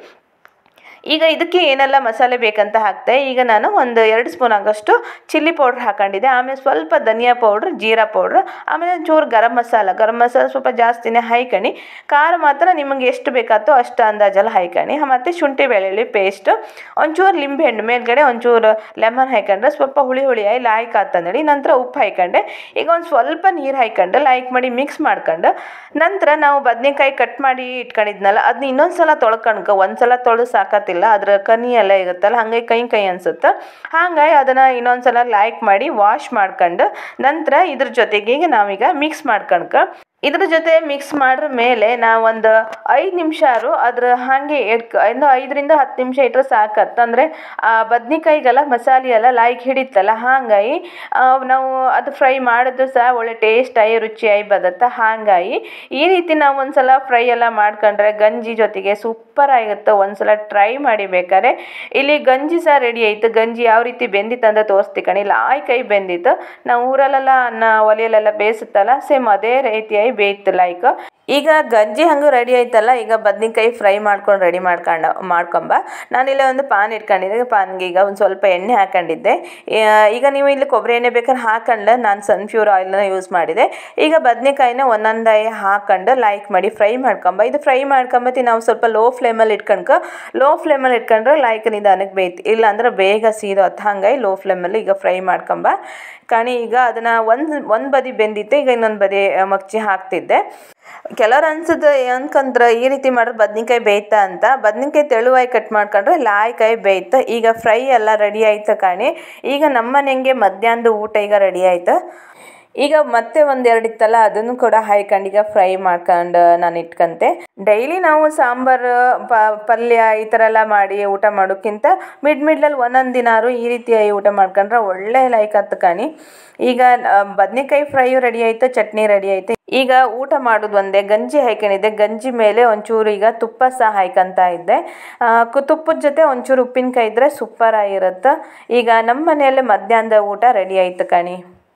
ಈಗ ಇದಕ್ಕೆ ಏನೆಲ್ಲ ಮಸಾಲೆ ಬೇಕಂತ ಹಾಕ್ತೆ. ಈಗ ನಾನು ಒಂದು 2 ಸ್ಪೂನ್ ಆಗೋಷ್ಟು ಚಿಲ್ಲಿ ಪೌಡ್ರ್ ಹಾಕೊಂಡಿದ್ದೆ, ಆಮೇಲೆ ಸ್ವಲ್ಪ ಧನಿಯಾ ಪೌಡ್ರ್, ಜೀರಾ ಪೌಡ್ರ್, ಆಮೇಲೆ ಒಂಚೂರು ಗರಂ ಮಸಾಲ ಸ್ವಲ್ಪ ಜಾಸ್ತಿನೇ ಹಾಯ್ಕಣಿ. ಖಾರ ಮಾತ್ರ ನಿಮಗೆ ಎಷ್ಟು ಬೇಕಾತೋ ಅಷ್ಟು ಅಂದಾಜಲ್ಲಿ ಹಾಯ್ಕಣಿ. ಮತ್ತು ಶುಂಠಿ ಬೆಳ್ಳುಳ್ಳಿ ಪೇಸ್ಟ್, ಒಂಚೂರು ಲಿಂಬೆಹಣ್ಣು ಮೇಲ್ಗಡೆ ಒಂಚೂರು ಲೆಮನ್ ಹಾಕೊಂಡ್ರೆ ಸ್ವಲ್ಪ ಹುಳಿಯಾಗಿ ಲಾಯ್ಕ್ ಆತಂದೇಳಿ. ನಂತರ ಉಪ್ಪು ಹಾಕೊಂಡೆ. ಈಗ ಒಂದು ಸ್ವಲ್ಪ ನೀರು ಹಾಕೊಂಡು ಲೈಕ್ ಮಾಡಿ ಮಿಕ್ಸ್ ಮಾಡ್ಕೊಂಡು ನಂತರ ನಾವು ಬದನೆಕಾಯಿ ಕಟ್ ಮಾಡಿ ಇಟ್ಕೊಂಡಿದ್ನಲ್ಲ ಅದನ್ನ ಇನ್ನೊಂದು ಸಲ ತೊಳ್ಕೊಳ್ಕೊ. ಒಂದು ಸಲ ತೊಳೆದು ಸಾಕತ್ತ ಗೊತ್ತಾಗ್ತಿಲ್ಲ, ಅದ್ರ ಕನಿ ಎಲ್ಲ ಇರುತ್ತಲ್ಲ ಹಂಗಾಗಿ ಕೈ ಅನ್ಸುತ್ತೆ. ಹಾಗಾಗಿ ಅದನ್ನು ಇನ್ನೊಂದ್ಸಲ ಲೈಕ್ ಮಾಡಿ ವಾಶ್ ಮಾಡ್ಕೊಂಡು ನಂತರ ಇದ್ರ ಜೊತೆಗೆ ಈಗ ನಾವೀಗ ಮಿಕ್ಸ್ ಮಾಡ್ಕೊಳ್ಕ ಇದ್ರ ಜೊತೆ ಮಿಕ್ಸ್ ಮಾಡ್ರ ಮೇಲೆ ನಾವೊಂದು 5 ನಿಮಿಷ ಅದ್ರ ಹಾಗೆ ಇನ್ನು 5ರಿಂದ 10 ನಿಮಿಷ ಇಟ್ಟರೆ ಸಾಕತ್ತ. ಅಂದರೆ ಆ ಬದ್ನಿಕಾಯಿಗೆಲ್ಲ ಮಸಾಲೆ ಎಲ್ಲ ಲೈಕ್ ಹಿಡಿತಲ್ಲ, ಹಾಗಾಗಿ ನಾವು ಅದು ಫ್ರೈ ಮಾಡಿದ್ರು ಸಹ ಒಳ್ಳೆ ಟೇಸ್ಟಾಗಿ ರುಚಿಯಾಗಿ ಬರುತ್ತೆ. ಹಾಗಾಗಿ ಈ ರೀತಿ ನಾವು ಒಂದ್ಸಲ ಫ್ರೈ ಎಲ್ಲ ಮಾಡ್ಕೊಂಡ್ರೆ ಗಂಜಿ ಜೊತೆಗೆ ಸೂಪರ್ ಆಗಿರುತ್ತೆ. ಒಂದ್ಸಲ ಟ್ರೈ ಮಾಡಿ ಬೇಕಾದ್ರೆ. ಇಲ್ಲಿ ಗಂಜಿ ಸಹ ರೆಡಿ ಆಯಿತು. ಗಂಜಿ ಯಾವ ರೀತಿ ಬೆಂದಿತ್ತು ಅಂತ ತೋರಿಸ್ತಿ ಕಣಿ. ಲಾಯ್ಕಾಯಿ ಬೆಂದಿತ್ತು. ನಾವು ಊರಲ್ಲೆಲ್ಲ ಅನ್ನ ಒಲೆಯಲ್ಲೆಲ್ಲ ಬೇಯಿಸುತ್ತಲ್ಲ ಸೇಮ್ ಅದೇ ರೀತಿಯಾಗಿ ಬೇಯ್ತು ಲೈಕ್. ಈಗ ಗಂಜಿ ಹಂಗೂ ರೆಡಿ ಆಯ್ತಲ್ಲ, ಈಗ ಬದ್ನಿಕಾಯಿ ಫ್ರೈ ಮಾಡ್ಕೊಂಡು ರೆಡಿ ಮಾಡ್ಕೊಂಬ. ನಾನಿಲ್ಲಿ ಒಂದು ಪಾನ್ ಇಟ್ಕೊಂಡಿದ್ದೆ. ಪಾನ್ಗೆ ಈಗ ಒಂದು ಸ್ವಲ್ಪ ಎಣ್ಣೆ ಹಾಕೊಂಡಿದ್ದೆ. ಈಗ ನೀವು ಇಲ್ಲಿ ಕೊಬ್ಬರಿ ಎಣ್ಣೆ ಬೇಕಾದ್ರೆ ಹಾಕೊಂಡ್ಲ, ನಾನು ಸನ್ಫ್ಯೂರ್ ಆಯಿಲ್ನ ಯೂಸ್ ಮಾಡಿದೆ. ಈಗ ಬದ್ನಿಕಾಯಿನ ಒಂದೊಂದಾಗಿ ಹಾಕೊಂಡು ಲೈಕ್ ಮಾಡಿ ಫ್ರೈ ಮಾಡ್ಕೊಂಬ. ಇದು ಫ್ರೈ ಮಾಡ್ಕೊಂಬತ್ತಿ ನಾವು ಸ್ವಲ್ಪ ಲೋ ಫ್ಲೇಮಲ್ಲಿ ಇಟ್ಕೊಂಡ್ರೆ ಲೈಕ್ ನಿಧಾನಕ್ಕೆ ಬೇಯ್ತು, ಇಲ್ಲಾಂದ್ರೆ ಬೇಗ ಸೀದೋತ್ತು. ಹಂಗಾಗಿ ಲೋ ಫ್ಲೇಮಲ್ಲಿ ಈಗ ಫ್ರೈ ಮಾಡ್ಕೊಂಬ ಕಣಿ. ಈಗ ಅದನ್ನು ಒಂದು ಬದಿ ಬೆಂದಿತ್ತು, ಈಗ ಇನ್ನೊಂದು ಬದಿ ಮಗ್ಚಿ ಹಾಕ್ತಿದ್ದೆ. ಕೆಲವ್ರು ಅನ್ಸುತ್ತೆ ಏನಕ್ಕಂದ್ರೆ ಈ ರೀತಿ ಮಾಡಿದ್ರೆ ಬದ್ನಿಕಾಯಿ ಬೇಯ್ತಾ ಅಂತ. ಬದ್ನಿಕಾಯಿ ತೆಳುವಾಗಿ ಕಟ್ ಮಾಡ್ಕೊಂಡ್ರೆ ಲಾಯ್ಕಾಯಿ ಬೇಯ್ತು. ಈಗ ಫ್ರೈ ಎಲ್ಲ ರೆಡಿ ಆಯ್ತು ಕಾಣಿ. ಈಗ ನಮ್ಮನೆಗೆ ಮಧ್ಯಾಹ್ನದ ಊಟ ಈಗ ರೆಡಿ ಆಯ್ತು. ಈಗ ಮತ್ತೆ ಒಂದೆರಡು ಇತ್ತಲ್ಲ ಅದನ್ನು ಕೂಡ ಹಾಯ್ಕೊಂಡು ಈಗ ಫ್ರೈ ಮಾಡ್ಕೊಂಡು ನಾನು ಇಟ್ಕೊಂತೆ. ಡೈಲಿ ನಾವು ಸಾಂಬಾರು ಪಲ್ಯ ಈ ಥರ ಎಲ್ಲ ಮಾಡಿ ಊಟ ಮಾಡೋಕ್ಕಿಂತ ಮಿಡ್ಲಲ್ಲಿ ಒಂದೊಂದು ದಿನಾರು ಈ ರೀತಿಯಾಗಿ ಊಟ ಮಾಡ್ಕೊಂಡ್ರೆ ಒಳ್ಳೆ ಲೈಕ್ ಆಯ್ತು ಕಾಣಿ. ಈಗ ಬದ್ನಿಕಾಯಿ ಫ್ರೈಯು ರೆಡಿ ಆಯಿತು, ಚಟ್ನಿ ರೆಡಿ ಆಯಿತು. ಈಗ ಊಟ ಮಾಡೋದು ಒಂದೇ. ಗಂಜಿ ಹಾಕೊಂಡಿದ್ದೆ. ಗಂಜಿ ಮೇಲೆ ಒಂಚೂರು ಈಗ ತುಪ್ಪ ಸಹ ಹಾಯ್ಕೊಂತ ಇದ್ದೆ. ತುಪ್ಪದ ಜೊತೆ ಒಂಚೂರು ಉಪ್ಪಿನಕಾಯಿ ಇದ್ದರೆ ಸೂಪರ್ ಆಗಿರುತ್ತೆ. ಈಗ ನಮ್ಮ ಮನೆಯಲ್ಲೇ ಮಧ್ಯಾಹ್ನದ ಊಟ ರೆಡಿ ಆಯಿತು ಕಣಿ.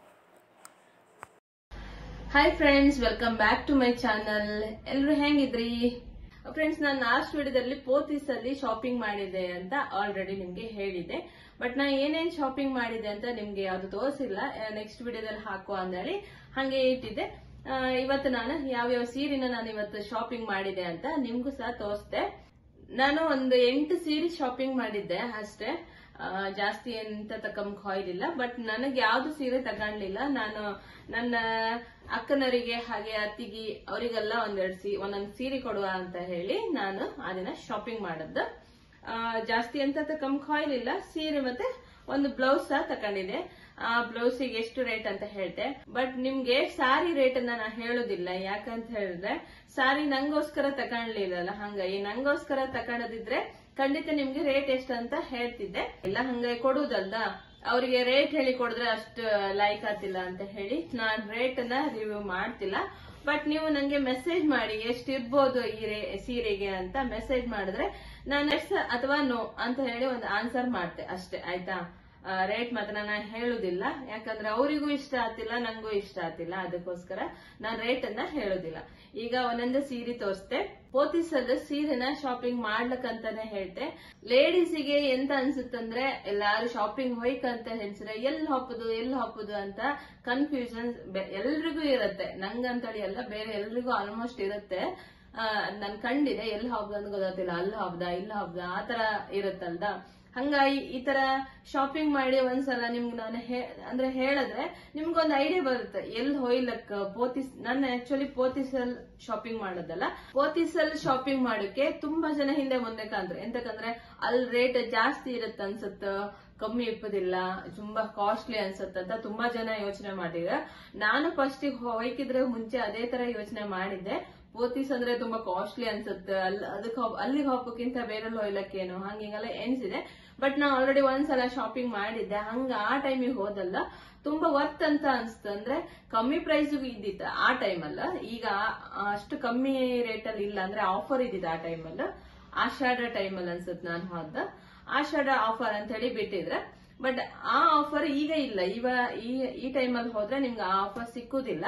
Hi friends, welcome back to my channel. ಎಲ್ರು ಹೆಂಗಿದ್ರಿ ಫ್ರೆಂಡ್ಸ್? ನಾನು ಲಾಸ್ಟ್ ವಿಡಿಯೋದಲ್ಲಿ ಪೋತೀಸ್ ಅಲ್ಲಿ ಶಾಪಿಂಗ್ ಮಾಡಿದೆ ಅಂತ ಆಲ್ರೆಡಿ ನಿಮ್ಗೆ ಹೇಳಿದೆ. ಬಟ್ ನಾ ಏನೇನ್ ಶಾಪಿಂಗ್ ಮಾಡಿದೆ ಅಂತ ನಿಮ್ಗೆ ಯಾವ್ದು ತೋರಿಸಿಲ್ಲ. ನೆಕ್ಸ್ಟ್ ವಿಡಿಯೋದಲ್ಲಿ ಹಾಕುವ ಅಂದೇಳಿ ಹಂಗೆ ಇಟ್ಟಿದ್ದೆ. ಇವತ್ತು ನಾನು ಯಾವ್ಯಾವ ಸೀರೆನ ನಾನು ಇವತ್ತು ಶಾಪಿಂಗ್ ಮಾಡಿದೆ ಅಂತ ನಿಮ್ಗೂ ಸಹ ತೋರಿಸ್ದೆ. ನಾನು ಒಂದು 8 ಸೀರೆ ಶಾಪಿಂಗ್ ಮಾಡಿದ್ದೆ ಅಷ್ಟೇ. ಜಾಸ್ತಿ ಎಂತ ತಗೊಂಡಿಲ್ಲ. ಬಟ್ ನನಗೆ ಯಾವ್ದು ಸೀರೆ ತಗೊಂಡ್ಲಿಲ್ಲ. ನಾನು ನನ್ನ ಅಕ್ಕನರಿಗೆ ಹಾಗೆ ಅತ್ತಿಗೆ ಅವರಿಗೆಲ್ಲ ಒಂದೊಂದು ಸೀರೆ ಕೊಡುವ ಅಂತ ಹೇಳಿ ನಾನು ಅದನ್ನ ಶಾಪಿಂಗ್ ಮಾಡದ್ದು. ಜಾಸ್ತಿ ಎಂತ ತಗೊಂಡಿಲ್ಲ. ಸೀರೆ ಮತ್ತೆ ಒಂದು ಬ್ಲೌಸ್ ಸಹ ತಗೊಂಡಿದೆ. ಆ ಬ್ಲೌಸಿಗೆ ಎಷ್ಟು ರೇಟ್ ಅಂತ ಹೇಳ್ತೆ. ಬಟ್ ನಿಮ್ಗೆ ಸಾರಿ ರೇಟ್ ಅನ್ನ ನಾ ಹೇಳೋದಿಲ್ಲ. ಯಾಕಂತ ಹೇಳಿದ್ರೆ ಸಾರಿ ನಂಗೋಸ್ಕರ ತಗೊಂಡ್ಲಿಲ್ಲ. ಹಂಗಾಗಿ ನಂಗೋಸ್ಕರ ತಗೊಂಡಿದ್ರೆ ಖಂಡಿತ ನಿಮ್ಗೆ ರೇಟ್ ಎಷ್ಟು ಅಂತ ಹೇಳ್ತಿದ್ದೆ. ಇಲ್ಲ ಹಂಗಾಗಿ ಕೊಡುದಲ್ದ, ಅವರಿಗೆ ರೇಟ್ ಹೇಳಿ ಕೊಡಿದ್ರೆ ಅಷ್ಟು ಲೈಕ್ ಆಗ್ತಿಲ್ಲ ಅಂತ ಹೇಳಿ ನಾನ್ ರೇಟ್ ಅನ್ನ ರಿವ್ಯೂ ಮಾಡ್ತಿಲ್ಲ. ಬಟ್ ನೀವು ನಂಗೆ ಮೆಸೇಜ್ ಮಾಡಿ ಎಷ್ಟಿರ್ಬೋದು ಈ ಸೀರೆಗೆ ಅಂತ ಮೆಸೇಜ್ ಮಾಡಿದ್ರೆ ನಾನು ಎಸ್ ಅಥವಾ ನೋ ಅಂತ ಹೇಳಿ ಒಂದು ಆನ್ಸರ್ ಮಾಡ್ತೆ ಅಷ್ಟೇ, ಆಯ್ತಾ? ರೇಟ್ ಮಾತ್ರ ನಾನು ಹೇಳುದಿಲ್ಲ. ಯಾಕಂದ್ರೆ ಅವರಿಗೂ ಇಷ್ಟ ಆಗ್ತಿಲ್ಲ, ನಂಗೂ ಇಷ್ಟ ಆಗ್ತಿಲ್ಲ. ಅದಕ್ಕೋಸ್ಕರ ನಾನ್ ರೇಟ್ ಅನ್ನ ಹೇಳುದಿಲ್ಲ. ಈಗ ಒಂದೊಂದು ಸೀರೆ ತೋರಿಸ್ತೆ. ಪೋತೀಸಲ್ಲಿ ಸೀರೆನ ಶಾಪಿಂಗ್ ಮಾಡ್ಲಕ್ಕಂತಾನೆ ಹೇಳ್ತೆ. ಲೇಡೀಸಿಗೆ ಎಂತ ಅನ್ಸುತ್ತಂದ್ರೆ ಎಲ್ಲಾರು ಶಾಪಿಂಗ್ ಹೋಯ್ಕಂತ ಹೇಳ್ಸಿದ್ರೆ ಎಲ್ಲಿ ಹಾಪುದು ಅಂತ ಕನ್ಫ್ಯೂಷನ್ ಎಲ್ರಿಗೂ ಇರುತ್ತೆ. ನಂಗಂತೇಳಿ ಎಲ್ಲ ಬೇರೆ ಎಲ್ರಿಗೂ ಆಲ್ಮೋಸ್ಟ್ ಇರುತ್ತೆ. ನನ್ ಕಂಡಿದೆ. ಎಲ್ಲಿ ಹಾಪುದು ಅಂತ ಗೊತ್ತಾಗ್ತಿಲ್ಲ. ಅಲ್ಲಿ ಹಾಪುದ ಇಲ್ಲ ಹಾಪುದ ಆತರ ಇರುತ್ತಲ್ದ. ಹಂಗಾಗಿ ಈ ತರ ಶಾಪಿಂಗ್ ಮಾಡಿ ಒಂದ್ಸಲ ನಿಮ್ಗೆ ನಾನು ಅಂದ್ರೆ ಹೇಳಿದ್ರೆ ನಿಮ್ಗೊಂದು ಐಡಿಯಾ ಬರುತ್ತೆ ಎಲ್ಲಿ ಹೊಯ್ಲಕ್. ನಾನು ಆಕ್ಚುಲಿ ಪೋತೀಸಲ್ ಶಾಪಿಂಗ್ ಮಾಡೋದಲ್ಲ. ಪೋತೀಸಲ್ ಶಾಪಿಂಗ್ ಮಾಡೋಕೆ ತುಂಬಾ ಜನ ಹಿಂದೆ ಮುಂದೆ ಕಾಂದ್ರೆ. ಎಂತಕಂದ್ರೆ ಅಲ್ಲಿ ರೇಟ್ ಜಾಸ್ತಿ ಇರುತ್ತೆ ಅನ್ಸುತ್ತ, ಕಮ್ಮಿ ಇಪ್ಪದಿಲ್ಲ, ತುಂಬಾ ಕಾಸ್ಟ್ಲಿ ಅನ್ಸುತ್ತಂತ ತುಂಬಾ ಜನ ಯೋಚನೆ ಮಾಡಿದ್ರೆ. ನಾನು ಫಸ್ಟ್ ಹೋಯ್ಕಿದ್ರೆ ಮುಂಚೆ ಅದೇ ತರ ಯೋಚನೆ ಮಾಡಿದ್ದೆ. ಪೋತೀಸ್ ಅಂದ್ರೆ ತುಂಬಾ ಕಾಸ್ಟ್ಲಿ ಅನ್ಸುತ್ತೆ, ಅಲ್ಲಿಗೆ ಹೋಗೋಕ್ಕಿಂತ ಬೇರೆಲ್ಲ ಹೊಯ್ಲಕ್ಕೇನು ಹಂಗೆಲ್ಲ ಎನ್ಸಿದೆ. ಬಟ್ ನಾ ಆಲ್ರೆಡಿ ಒಂದ್ಸಲ ಶಾಪಿಂಗ್ ಮಾಡಿದ್ದೆ. ಹಂಗ ಆ ಟೈಮಿಗೆ ಹೋದಲ್ಲ ತುಂಬಾ ವರ್ತ್ ಅಂತ ಅನ್ಸ್ತು. ಅಂದ್ರೆ ಕಮ್ಮಿ ಪ್ರೈಸ್ ಇದ್ದಿತ್ತು ಆ ಟೈಮಲ್ಲ. ಈಗ ಅಷ್ಟು ಕಮ್ಮಿ ರೇಟ್ ಅಲ್ಲಿ ಇಲ್ಲ. ಅಂದ್ರೆ ಆಫರ್ ಇದ್ದಿದ್ದು ಆ ಟೈಮಲ್ಲಿ. ಆಷಾಢ ಟೈಮಲ್ಲಿ ಅನ್ಸುತ್ತೆ ನಾನು ಹೋದ. ಆಷಾಢ ಆಫರ್ ಅಂತ ಹೇಳಿ ಬಿಟ್ಟಿದ್ರೆ. ಬಟ್ ಆ ಆಫರ್ ಈಗ ಇಲ್ಲ. ಈ ಟೈಮಲ್ಲಿ ಹೋದ್ರೆ ನಿಮ್ಗೆ ಆ ಆಫರ್ ಸಿಕ್ಕುದಿಲ್ಲ.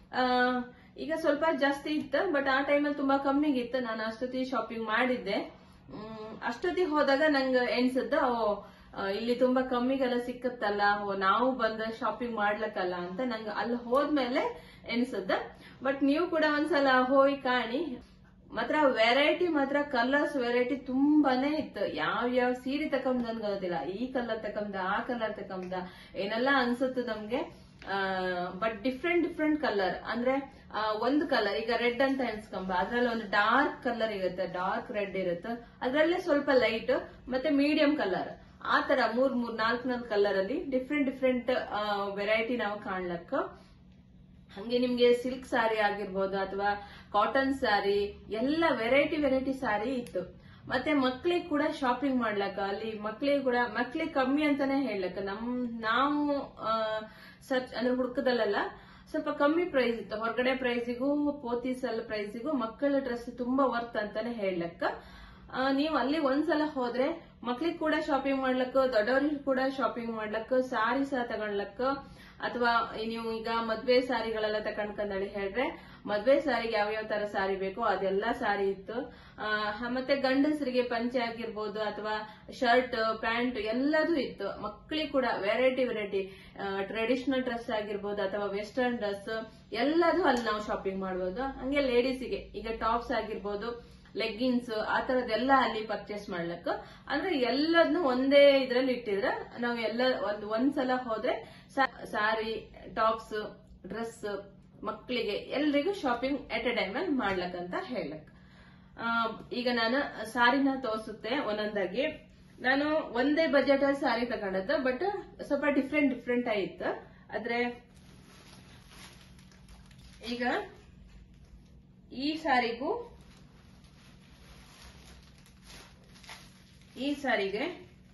ಈಗ ಸ್ವಲ್ಪ ಜಾಸ್ತಿ ಇತ್ತು. ಬಟ್ ಆ ಟೈಮಲ್ಲಿ ತುಂಬಾ ಕಮ್ಮಿಗಿತ್ತು. ನಾನು ಅಷ್ಟೊತ್ತಿ ಶಾಪಿಂಗ್ ಮಾಡಿದ್ದೆ. ಅಷ್ಟೊತ್ತಿಗೆ ಹೋದಾಗ ನಂಗೆ ಎನ್ಸುತ್ತ ಇಲ್ಲಿ ತುಂಬಾ ಕಮ್ಮಿಗೆಲ್ಲ ಸಿಕ್ಕತ್ತಲ್ಲ, ನಾವು ಬಂದ ಶಾಪಿಂಗ್ ಮಾಡ್ಲಕ್ಕಲ್ಲ ಅಂತ ನಂಗೆ ಅಲ್ಲಿ ಹೋದ್ಮೇಲೆ ಎನ್ಸುತ್ತ. ಬಟ್ ನೀವು ಕೂಡ ಒಂದ್ಸಲ ಹೋಗಿ ಕಾಣಿ. ಮಾತ್ರ ವೆರೈಟಿ ಮಾತ್ರ ಕಲರ್ಸ್ ವೆರೈಟಿ ತುಂಬಾನೇ ಇತ್ತು. ಯಾವ ಸೀರೆ ತಕೊಂಡ್ ನನ್ಗೆ ಗೊತ್ತಿಲ್ಲ. ಈ ಕಲರ್ ತಕೊಂಡ ಆ ಕಲರ್ ತಕೊಂಡ ಏನೆಲ್ಲ ಅನ್ಸುತ್ತೆ ನಮ್ಗೆ. ಬಟ್ ಡಿಫ್ರೆಂಟ್ ಕಲರ್ ಅಂದ್ರೆ ಒಂದು ಕಲರ್ ಈಗ ರೆಡ್ ಅಂತ ಎನ್ಸ್ಕೊಂಬ ಅದ್ರಲ್ಲಿ ಒಂದು ಡಾರ್ಕ್ ಕಲರ್ ಇರುತ್ತೆ, ಡಾರ್ಕ್ ರೆಡ್ ಇರುತ್ತೆ, ಅದ್ರಲ್ಲೇ ಸ್ವಲ್ಪ ಲೈಟ್ ಮತ್ತೆ ಮೀಡಿಯಂ ಕಲರ್, ಆ ತರ ನಾಲ್ಕು ಕಲರ್ ಅಲ್ಲಿ ಡಿಫ್ರೆಂಟ್ ವೆರೈಟಿ ನಾವು ಕಾಣ್ಲಕ್ಕ. ಹಂಗೆ ನಿಮ್ಗೆ ಸಿಲ್ಕ್ ಸಾರಿ ಆಗಿರ್ಬೋದು ಅಥವಾ ಕಾಟನ್ ಸಾರಿ ಎಲ್ಲ ವೆರೈಟಿ ಸಾರಿ ಇತ್ತು. ಮತ್ತೆ ಮಕ್ಳಿಗೆ ಕೂಡ ಶಾಪಿಂಗ್ ಮಾಡ್ಲಕ್ಕ ಅಲ್ಲಿ ಮಕ್ಳಿಗೆ ಕಮ್ಮಿ ಅಂತಾನೆ ಹೇಳಕ್ಕ ನಾವು ಸರ್ಚ್ ಅಂದ್ರೆ ಹುಡುಕದಲ್ಲ ಸ್ವಲ್ಪ ಕಮ್ಮಿ ಪ್ರೈಸ್ ಇತ್ತು. ಹೊರಗಡೆ ಪ್ರೈಸಿಗೂ ಪೋತಿಸಲ್ ಪ್ರೈಸಿಗೂ ಮಕ್ಕಳ ಡ್ರೆಸ್ ತುಂಬಾ ವರ್ತ್ ಅಂತಾನೆ ಹೇಳಕ್ಕ. ನೀವು ಅಲ್ಲಿ ಒಂದ್ಸಲ ಹೋದ್ರೆ ಮಕ್ಳಿಗೆ ಕೂಡ ಶಾಪಿಂಗ್ ಮಾಡ್ಲಕ್ಕ, ದೊಡ್ಡವ್ರಿಗೆ ಕೂಡ ಶಾಪಿಂಗ್ ಮಾಡ್ಲಕ್ಕ, ಸಾರಿ ಸಹ ತಗೊಳ್ಲಕ್ಕ, ಅಥವಾ ನೀವು ಈಗ ಮದ್ವೆ ಸಾರಿಗಳೆಲ್ಲ ತಕೊಂಡ್ಕಂದಳಿ ಹೇಳ್ರೆ ಮದ್ವೆ ಸಾರಿಗೆ ಯಾವ ತರ ಸಾರಿ ಬೇಕೋ ಅದೆಲ್ಲ ಸಾರಿ ಇತ್ತು. ಮತ್ತೆ ಗಂಡಸರಿಗೆ ಪಂಚೆ ಆಗಿರ್ಬೋದು ಅಥವಾ ಶರ್ಟ್ ಪ್ಯಾಂಟ್ ಎಲ್ಲದೂ ಇತ್ತು. ಮಕ್ಕಳಿಗೆ ಕೂಡ ವೆರೈಟಿ ಟ್ರೆಡಿಷನಲ್ ಡ್ರೆಸ್ ಆಗಿರ್ಬೋದು ಅಥವಾ ವೆಸ್ಟರ್ನ್ ಡ್ರೆಸ್ ಎಲ್ಲದೂ ಅಲ್ಲಿ ನಾವು ಶಾಪಿಂಗ್ ಮಾಡ್ಬೋದು. ಹಂಗೆ ಲೇಡೀಸಿಗೆ ಈಗ ಟಾಪ್ಸ್ ಆಗಿರ್ಬೋದು, ಲೆಗ್ಗಿನ್ಸ್ ಆ ತರದೆಲ್ಲ ಅಲ್ಲಿ ಪರ್ಚೇಸ್ ಮಾಡ್ಲಕ್ಕ. ಅಂದ್ರೆ ಎಲ್ಲದನ್ನು ಒಂದೇ ಇದ್ರಲ್ಲಿ ಇಟ್ಟಿದ್ರೆ ನಾವು ಎಲ್ಲ ಒಂದ್ಸಲ ಹೋದ್ರೆ ಸಾರಿ, ಟಾಪ್ಸ್, ಡ್ರೆಸ್ ಮಕ್ಕಳಿಗೆ ಎಲ್ರಿಗೂ ಶಾಪಿಂಗ್ ಎಟ್ ಎ ಟೈಮ್ ಅಲ್ಲಿ ಮಾಡ್ಲಕ್ಕಂತ ಹೇಳಕ್. ಈಗ ನಾನು ಸಾರಿನ ತೋರಿಸುತ್ತೆ ಒಂದೊಂದಾಗಿ. ನಾನು ಒಂದೇ ಬಜೆಟ್ ಅಲ್ಲಿ ಸಾರಿ ತಗೊಂಡದ್ದು, ಬಟ್ ಸ್ವಲ್ಪ ಡಿಫ್ರೆಂಟ್ ಆಯಿತು. ಆದ್ರೆ ಈಗ ಈ ಸಾರಿಗೆ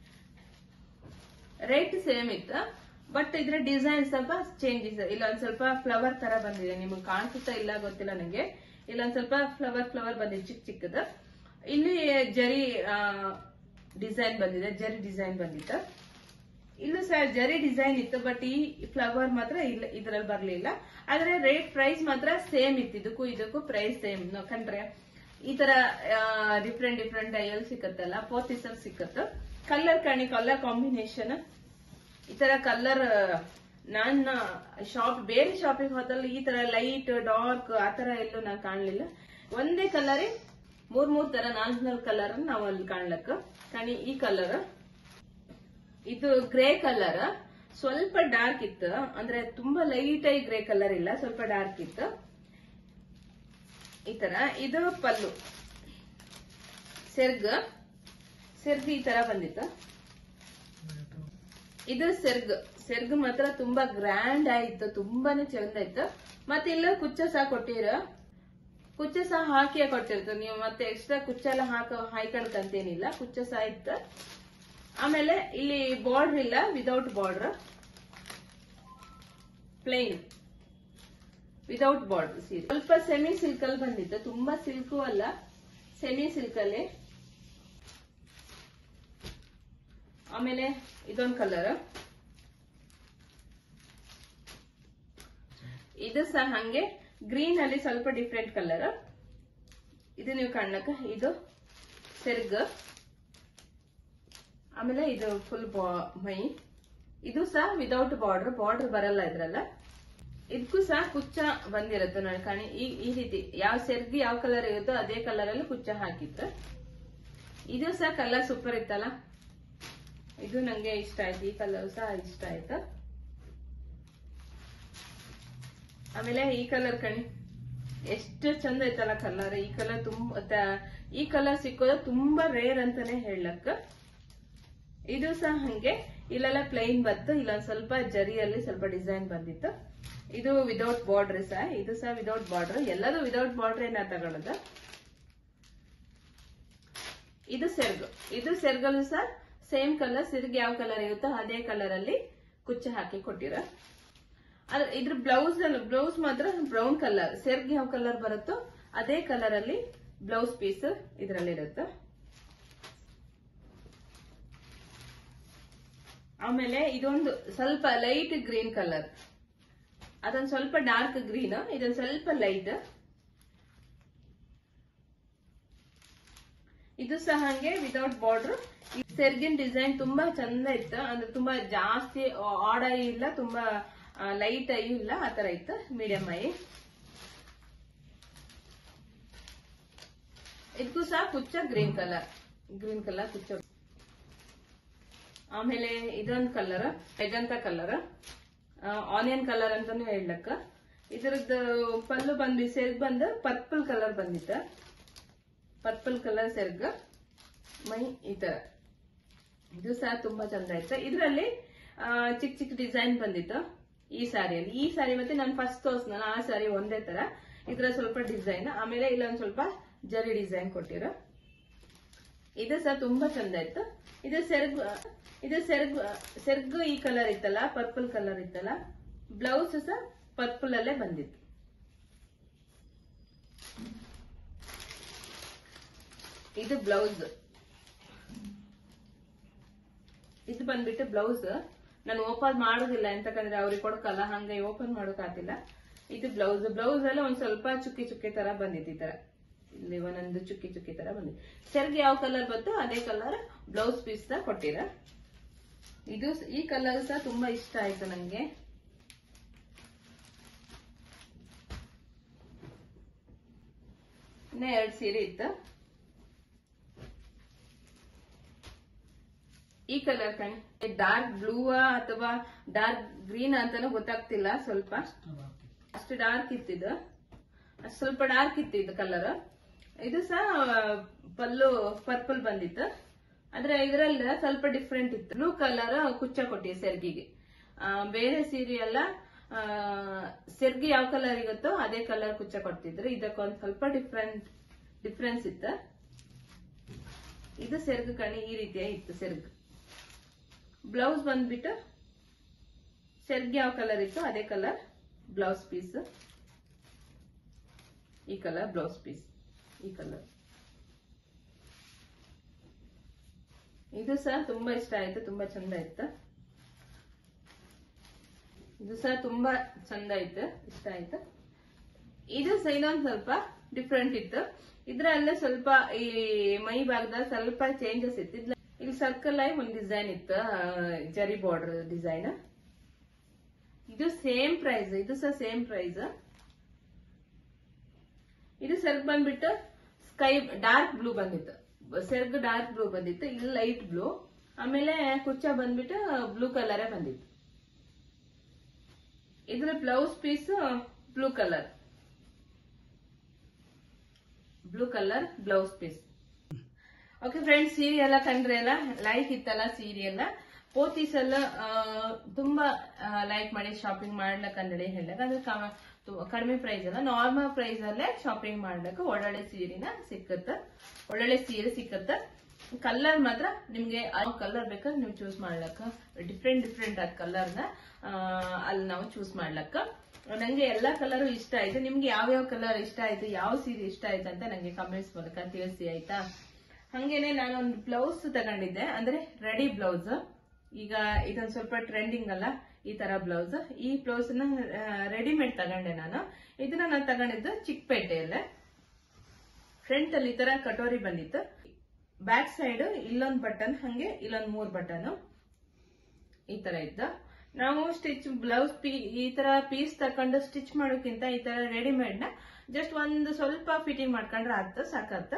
ರೇಟ್ ಸೇಮ್ ಇತ್ತು, ಬಟ್ ಇದ್ರ ಡಿಸೈನ್ ಸ್ವಲ್ಪ ಚೇಂಜಸ್. ಇಲ್ಲೊಂದ್ ಸ್ವಲ್ಪ ಫ್ಲವರ್ ತರ ಬಂದಿದೆ, ನಿಮಗೆ ಕಾಣಿಸುತ್ತಾ ಇಲ್ಲ ಗೊತ್ತಿಲ್ಲ ನಂಗೆ. ಇಲ್ಲೊಂದ್ ಸ್ವಲ್ಪ ಫ್ಲವರ್ ಬಂದಿದೆ ಚಿಕ್ಕದ. ಇಲ್ಲಿ ಜರಿ ಡಿಸೈನ್ ಬಂದಿದೆ, ಜರಿ ಡಿಸೈನ್ ಬಂದಿತ್ತು. ಇಲ್ಲೂ ಸಹ ಜರಿ ಡಿಸೈನ್ ಇತ್ತು, ಬಟ್ ಈ ಫ್ಲವರ್ ಮಾತ್ರ ಇದ್ರಲ್ಲಿ ಬರ್ಲಿಲ್ಲ. ಆದ್ರೆ ರೇಟ್ ಪ್ರೈಸ್ ಮಾತ್ರ ಸೇಮ್ ಇತ್ತು, ಇದಕ್ಕೂ ಪ್ರೈಸ್ ಸೇಮ್. ಕಂಡ್ರೆ ಈ ತರ ಡಿಫ್ರೆಂಟ್ ಎಲ್ಲಿ ಸಿಕ್ಕತ್ತಲ್ಲ ಪೋತಿಸಲ್ಲಿ ಸಿಕ್ಕತ್ತ. ಕಲರ್ ಕಾಂಬಿನೇಷನ್ ಈ ತರ ಕಲರ್ ನಾನು ಬೇರೆ ಶಾಪಿಂಗ್ ಹೋದಲ್ಲಿ ಈ ತರ ಲೈಟ್ ಡಾರ್ಕ್ ಆ ತರ ಎಲ್ಲೂ ನಾನು ಕಾಣ್ಲಿಲ್ಲ. ಒಂದೇ ಕಲರ್ ಮೂರ್ ತರ 4 ಕಲರ್ ನಾವು ಅಲ್ಲಿ ಕಾಣ್ಲಕ್ಕ. ಕಾಣಿ ಈ ಕಲರ್ ಇದು ಗ್ರೇ ಕಲರ್ ಸ್ವಲ್ಪ ಡಾರ್ಕ್ ಇತ್ತು, ಅಂದ್ರೆ ತುಂಬಾ ಲೈಟ್ ಆಗಿ ಗ್ರೇ ಕಲರ್ ಇಲ್ಲ, ಸ್ವಲ್ಪ ಡಾರ್ಕ್ ಇತ್ತು. ಈ ತರ ಇದು ಪಲ್ಲು, ಸೆರ್ಗ್ ಈ ತರ ಬಂದಿತ್ತು. ಇದು ಸೆರ್ಗ್ ಮಾತ್ರ ತುಂಬಾ ಗ್ರ್ಯಾಂಡ್ ಆಯ್ತು, ತುಂಬಾನೇ ಚಂದ ಇತ್ತು. ಮತ್ತೆ ಇಲ್ಲ ಕುಚ್ಚ ಸಹ ಹಾಕಿ ಕೊಟ್ಟಿರ್ತು. ನೀವು ಮತ್ತೆ ಎಕ್ಸ್ಟ್ರಾ ಕುಚ್ಚ ಎಲ್ಲ ಹಾಯ್ಕೊಂಡ್ಕಂತೇನಿಲ್ಲ, ಕುಚ್ಚ ಸಹ ಇತ್ತು. ಆಮೇಲೆ ಇಲ್ಲಿ ಬಾರ್ಡರ್ ಇಲ್ಲ, without border, plain without border ಸೀರೆ. ಸ್ವಲ್ಪ ಸೆಮಿ ಸಿಲ್ಕ್ ಅಲ್ಲಿ ಬಂದಿತ್ತು, ತುಂಬಾ ಸಿಲ್ಕು ಅಲ್ಲ, ಸೆಮಿ ಸಿಲ್ಕ್ ಅಲ್ಲಿ. ಆಮೇಲೆ ಇದೊಂದು ಕಲರ್, ಇದು ಸಹ ಹಂಗೆ ಗ್ರೀನ್ ಅಲ್ಲಿ ಸ್ವಲ್ಪ ಡಿಫ್ರೆಂಟ್ ಕಲರ್. ಇದು ನೀವು ಕಾಣಕ ಇದು ಸೆರ್ಗ್. ಆಮೇಲೆ ಇದು ಫುಲ್ ಮೈ, ಇದು ಸಹ ವಿದೌಟ್ ಬಾರ್ಡರ್ ಬರಲ್ಲ ಇದ್ರಲ್ಲ. ಇದಕ್ಕೂ ಸಹ ಕುಚ್ಚ ಬಂದಿರುತ್ತೆ ನೋಡಿ, ಕಾಣಿ ಈ ರೀತಿ ಯಾವ ಸೆರ್ಗ್ ಯಾವ ಕಲರ್ ಇರುತ್ತೋ ಅದೇ ಕಲರ್ ಅಲ್ಲಿ ಕುಚ್ಚ ಹಾಕಿತ್ತು. ಇದು ಸಹ ಕಲರ್ ಸೂಪರ್ ಇತ್ತಲ್ಲ, ಇದು ನಂಗೆ ಇಷ್ಟ ಆಯ್ತು, ಈ ಕಲರ್ ಸಹ ಇಷ್ಟ ಆಯ್ತು. ಆಮೇಲೆ ಈ ಕಲರ್ ಕಣಿ ಎಷ್ಟು ಚಂದ ಐತಲ್ಲ ಕಲರ್. ಈ ಕಲರ್ ಸಿಕ್ಕೋದು ತುಂಬಾ ರೇರ್ ಅಂತಾನೆ ಹೇಳಕ್ಕ. ಇದು ಸಹ ಹಂಗೆ, ಇಲ್ಲೆಲ್ಲ ಪ್ಲೈನ್ ಬತ್ತು, ಇಲ್ಲೊಂದ್ ಸ್ವಲ್ಪ ಜರಿಯಲ್ಲಿ ಸ್ವಲ್ಪ ಡಿಸೈನ್ ಬಂದಿತ್ತು. ಇದು ವಿದೌಟ್ ಬಾರ್ಡರ್ ಸಹ, ಇದು ಸಹ ವಿದೌಟ್ ಬಾರ್ಡರ್, ಎಲ್ಲದೂ ವಿದೌಟ್ ಬಾರ್ಡರ್ ನಾ ತಗೊಳ್ಳೋದು. ಇದು ಸೆರ್ಗಲ್ಲೂ ಸಹ ಸೇಮ್ ಕಲರ್, ಸೆರ್ಗ್ ಯಾವ ಕಲರ್ ಇರುತ್ತೋ ಅದೇ ಕಲರ್ ಅಲ್ಲಿ ಕುಚ್ಚ ಹಾಕಿ ಕೊಟ್ಟಿರೋ. ಇದ್ರ ಬ್ಲೌಸ್ ಮಾತ್ರ ಬ್ರೌನ್ ಕಲರ್, ಸೆರ್ಗ್ ಯಾವ ಕಲರ್ ಬರುತ್ತೋ ಅದೇ ಕಲರ್ ಅಲ್ಲಿ ಬ್ಲೌಸ್ ಪೀಸ್ ಇದ್ರಲ್ಲಿ ಇರುತ್ತೆ. ಆಮೇಲೆ ಇದೊಂದು ಸ್ವಲ್ಪ ಲೈಟ್ ಗ್ರೀನ್ ಕಲರ್, ಅದೊಂದು ಸ್ವಲ್ಪ ಡಾರ್ಕ್ ಗ್ರೀನ್, ಇದೊಂದು ಸ್ವಲ್ಪ ಲೈಟ್. ಇದು ಸಹ ಹಂಗೆ ವಿದೌಟ್ ಬಾರ್ಡರ್. ಸೆರ್ಗಿನ ಡಿಸೈನ್ ತುಂಬಾ ಚಂದ ಇತ್ತು, ಅಂದ್ರೆ ತುಂಬಾ ಜಾಸ್ತಿ ಆಡ್ ಆಗಿ ಇಲ್ಲ, ತುಂಬಾ ಲೈಟ್ ಆಗಿ ಇಲ್ಲ, ಆತರ ಇತ್ತು, ಮೀಡಿಯಂ ಆಗಿ. ಇದಕ್ಕೂ ಸಹ ಕುಚ್ಚ ಗ್ರೀನ್ ಕಲರ್ ಕುಚ್ಚ. ಆಮೇಲೆ ಇದೊಂದು colour magenta colour, onion colour ಅಂತಾನು ಹೇಳಕ್ಕ. ಇದ್ರದ್ದು ಪಲ್ಲು ಬಂದು ಸೆರ್ಗ್ ಬಂದು ಪರ್ಪಲ್ ಕಲರ್ ಬಂದಿತ್ತ. ಪರ್ಪಲ್ ಕಲರ್ ಸೆರ್ಗ್ ಮೈ ಈ ತರ. ಇದು ಸಹ ತುಂಬಾ ಚಂದ ಇತ್ತು. ಇದರಲ್ಲಿ ಚಿಕ್ಕ ಚಿಕ್ಕ ಡಿಸೈನ್ ಬಂದಿತ್ತು ಈ ಸ್ಯಾರಿಯಲ್ಲಿ. ಈ ಸ್ಯಾರಿ ಮತ್ತೆ ನಾನು ಫಸ್ಟ್ ತೋರ್ಸ್ನಲ್ಲ ಆ ಸ್ಯಾರಿ ಒಂದೇ ತರ. ಇದ್ರ ಸ್ವಲ್ಪ ಡಿಸೈನ್, ಆಮೇಲೆ ಇಲ್ಲೊಂದ್ ಸ್ವಲ್ಪ ಜರಿ ಡಿಸೈನ್ ಕೊಟ್ಟಿರೋ. ಇದು ಸಹ ತುಂಬಾ ಚಂದ ಇತ್ತು. ಇದು ಸೆರ್ಗ್ ಈ ಕಲರ್ ಇತ್ತಲ್ಲ, ಪರ್ಪಲ್ ಕಲರ್ ಇತ್ತಲ್ಲ. ಬ್ಲೌಸ್ ಸಹ ಪರ್ಪಲ್ ಅಲ್ಲೇ ಬಂದಿತ್ತು. ಇದು ಬ್ಲೌಸ್. ಇದು ಬಂದ್ಬಿಟ್ಟು ಬ್ಲೌಸ್. ನಾನು ಓಪನ್ ಮಾಡೋದಿಲ್ಲ ಎಂತಕಂದ್ರೆ ಅವ್ರಿಗೆ ಕೊಡಕಲ್ಲ, ಹಂಗೆ ಓಪನ್ ಮಾಡೋಕಾತಿಲ್ಲ. ಇದು ಬ್ಲೌಸ್. ಬ್ಲೌಸ್ ಅಲ್ಲಿ ಒಂದ್ ಸ್ವಲ್ಪ ಚುಕ್ಕಿ ಚುಕ್ಕಿ ತರ ಬಂದಿತ್ತು. ಈ ತರ ಇಲ್ಲಿ ಒಂದೊಂದು ಚುಕ್ಕಿ ಚುಕ್ಕಿ ತರ ಬಂದಿತ್ತು. ಸೆರ್ಗ್ ಯಾವ ಕಲರ್ ಬಂತು ಅದೇ ಕಲರ್ ಬ್ಲೌಸ್ ಪೀಸ್ ನ ಕೊಟ್ಟಿರ. ಇದು ಈ ಕಲರ್ ಸಹ ತುಂಬಾ ಇಷ್ಟ ಆಯ್ತು ನಂಗೆ. ಇನ್ನ 2 ಸೀರೆ ಇತ್ತು. ಈ ಕಲರ್ ಕಣಿ, ಡಾರ್ಕ್ ಬ್ಲೂ ಅಥವಾ ಡಾರ್ಕ್ ಗ್ರೀನ್ ಅಂತಾನು ಗೊತ್ತಾಗ್ತಿಲ್ಲ. ಸ್ವಲ್ಪ ಅಷ್ಟು ಡಾರ್ಕ್ ಇತ್ತಿದ್ದು, ಅಷ್ಟು ಸ್ವಲ್ಪ ಡಾರ್ಕ್ ಇತ್ತು ಇದು ಕಲರ್. ಇದು ಸಹ ಪಲ್ಲು ಪರ್ಪಲ್ ಬಂದಿತ್ತು. ಆದ್ರೆ ಇದರಲ್ಲಿ ಸ್ವಲ್ಪ ಡಿಫ್ರೆಂಟ್ ಇತ್ತು. ಬ್ಲೂ ಕಲರ್ ಕುಚ್ಚ ಕೊಟ್ಟಿ ಸೆರ್ಗಿಗೆ. ಬೇರೆ ಸೀರೆ ಎಲ್ಲ ಸೆರ್ಗಿ ಯಾವ ಕಲರ್ ಇರುತ್ತೋ ಅದೇ ಕಲರ್ ಕುಚ್ಚ ಕೊಡ್ತಿದ್ರು. ಇದಕ್ಕೊಂದ್ ಸ್ವಲ್ಪ ಡಿಫ್ರೆನ್ಸ್ ಇತ್ತು. ಇದು ಸೆರ್ಗ್ ಕಣಿ, ಈ ರೀತಿಯ ಇತ್ತು ಸೆರ್ಗ್. ಬ್ಲೌಸ್ ಬಂದ್ಬಿಟ್ಟು ಸೆರ್ಗ್ ಯಾವ ಕಲರ್ ಇತ್ತು ಅದೇ ಕಲರ್ ಬ್ಲೌಸ್ ಪೀಸ್. ಈ ಕಲರ್ ಬ್ಲೌಸ್ ಪೀಸ್, ಈ ಕಲರ್. ಇದು ಸಹ ತುಂಬಾ ಇಷ್ಟ ಆಯ್ತು, ತುಂಬಾ ಚಂದ ಇತ್ತು. ಇದು ಸಹ ತುಂಬಾ ಚಂದ ಇತ್ತು, ಇಷ್ಟ ಆಯ್ತು. ಇದು ಸಹ ಇನ್ನೊಂದ್ ಸ್ವಲ್ಪ ಡಿಫ್ರೆಂಟ್ ಇತ್ತು. ಇದ್ರಲ್ಲೇ ಸ್ವಲ್ಪ ಈ ಮೈ ಭಾಗದಲ್ಲಿ ಸ್ವಲ್ಪ ಚೇಂಜಸ್ ಇತ್ತು. ಇಲ್ಲಿ ಸರ್ಕಲ್ ಆಗಿ ಒಂದು ಡಿಸೈನ್ ಇತ್ತು, ಜರಿ ಬಾರ್ಡರ್ ಡಿಸೈನ್. ಇದು ಸೇಮ್ ಪ್ರೈಸ್. ಇದು ಸಹ ಸೇಮ್ ಪ್ರೈಸ್. ಇದು ಸೆರ್ಗ್ ಬಂದ್ಬಿಟ್ಟು ಸ್ಕೈ ಡಾರ್ಕ್ ಬ್ಲೂ ಬಂದಿತ್ತು. ಸೆರ್ಗ್ ಡಾರ್ಕ್ ಬ್ಲೂ ಬಂದಿತ್ತು, ಇಲ್ಲಿ ಲೈಟ್ ಬ್ಲೂ. ಆಮೇಲೆ ಕುಚ್ಚ ಬಂದ್ಬಿಟ್ಟು ಬ್ಲೂ ಕಲರೇ ಬಂದಿತ್ತು. ಇದ್ರ blouse piece blue colour blouse piece. Okay friends, ಸೀರೆ ಎಲ್ಲ ಕಂಡ್ರೆ ಎಲ್ಲ ಲೈಕ್ ಇತ್ತಲ್ಲ ಸೀರೆ ಎಲ್ಲ. ಪೋತೀಸ್ ಎಲ್ಲ ತುಂಬಾ ಲೈಕ್ ಮಾಡಿ ಶಾಪಿಂಗ್ ಮಾಡ್ಲಕ್ಕಂದೇಳಿ ಹೇಳಕ್. ಅಂದ್ರೆ ಕಡಿಮೆ ಪ್ರೈಸ್ ಅಲ್ಲ, ನಾರ್ಮಲ್ ಪ್ರೈಸ್ ಅಲ್ಲೇ ಶಾಪಿಂಗ್ ಮಾಡ್ಲಿಕ್ಕೆ ಒಳ್ಳೊಳ್ಳೆ ಸೀರೆನ ಸಿಕ್ಕತ್ತ, ಒಳ್ಳೊಳ್ಳೆ ಸೀರೆ ಸಿಕ್ಕತ್ತ. ಕಲರ್ ಮಾತ್ರ ನಿಮ್ಗೆ ಯಾವ ಕಲರ್ ಬೇಕಾದ್ರೆ ನೀವು ಚೂಸ್ ಮಾಡ್ಲಕ್ಕ. ಡಿಫ್ರೆಂಟ್ ಆದ ಕಲರ್ನ ಅಲ್ಲಿ ನಾವು ಚೂಸ್ ಮಾಡ್ಲಕ್ಕ. ನಂಗೆ ಎಲ್ಲಾ ಕಲರ್ ಇಷ್ಟ ಆಯ್ತು. ನಿಮ್ಗೆ ಯಾವ ಕಲರ್ ಇಷ್ಟ ಆಯ್ತು, ಯಾವ ಸೀರೆ ಇಷ್ಟ ಆಯ್ತು ಅಂತ ನಂಗೆ ಕಮೆಂಟ್ಸ್ ಮೂಲಕ ತಿಳಿಸಿ ಆಯ್ತಾ. ಹಂಗೇನೆ ನಾನೊಂದು ಬ್ಲೌಸ್ ತಗೊಂಡಿದ್ದೆ, ಅಂದ್ರೆ ರೆಡಿ ಬ್ಲೌಸ್. ಈಗ ಇದೊಂದು ಸ್ವಲ್ಪ ಟ್ರೆಂಡಿಂಗ್ ಅಲ್ಲ ಈ ತರ ಬ್ಲೌಸ್. ಈ ಬ್ಲೌಸ್ ನ ರೆಡಿಮೇಡ್ ತಗೊಂಡೆ ನಾನು. ಇದನ್ನ ನಾನು ತಗೊಂಡಿದ್ದು ಚಿಕ್ಕಪೇಟೆಯಲ್ಲೇ. ಫ್ರಂಟ್ ಅಲ್ಲಿ ಈ ತರ ಕಟೋರಿ ಬಂದಿತ್ತು. ಬ್ಯಾಕ್ ಸೈಡ್ ಇಲ್ಲೊಂದು ಬಟನ್, ಹಂಗೆ ಇಲ್ಲೊಂದು 3 ಬಟನ್ ಈ ತರ ಇತ್ತು. ನಾವು ಸ್ಟಿಚ್ ಬ್ಲೌಸ್ ಈ ತರ ಪೀಸ್ ತಕೊಂಡು ಸ್ಟಿಚ್ ಮಾಡೋಕ್ಕಿಂತ ಈ ತರ ರೆಡಿಮೇಡ್ ನ ಜಸ್ಟ್ ಒಂದು ಸ್ವಲ್ಪ ಫಿಟ್ಟಿಂಗ್ ಮಾಡ್ಕೊಂಡ್ರೆ ಆಗ್ತದೆ, ಸಾಕತ್ತ.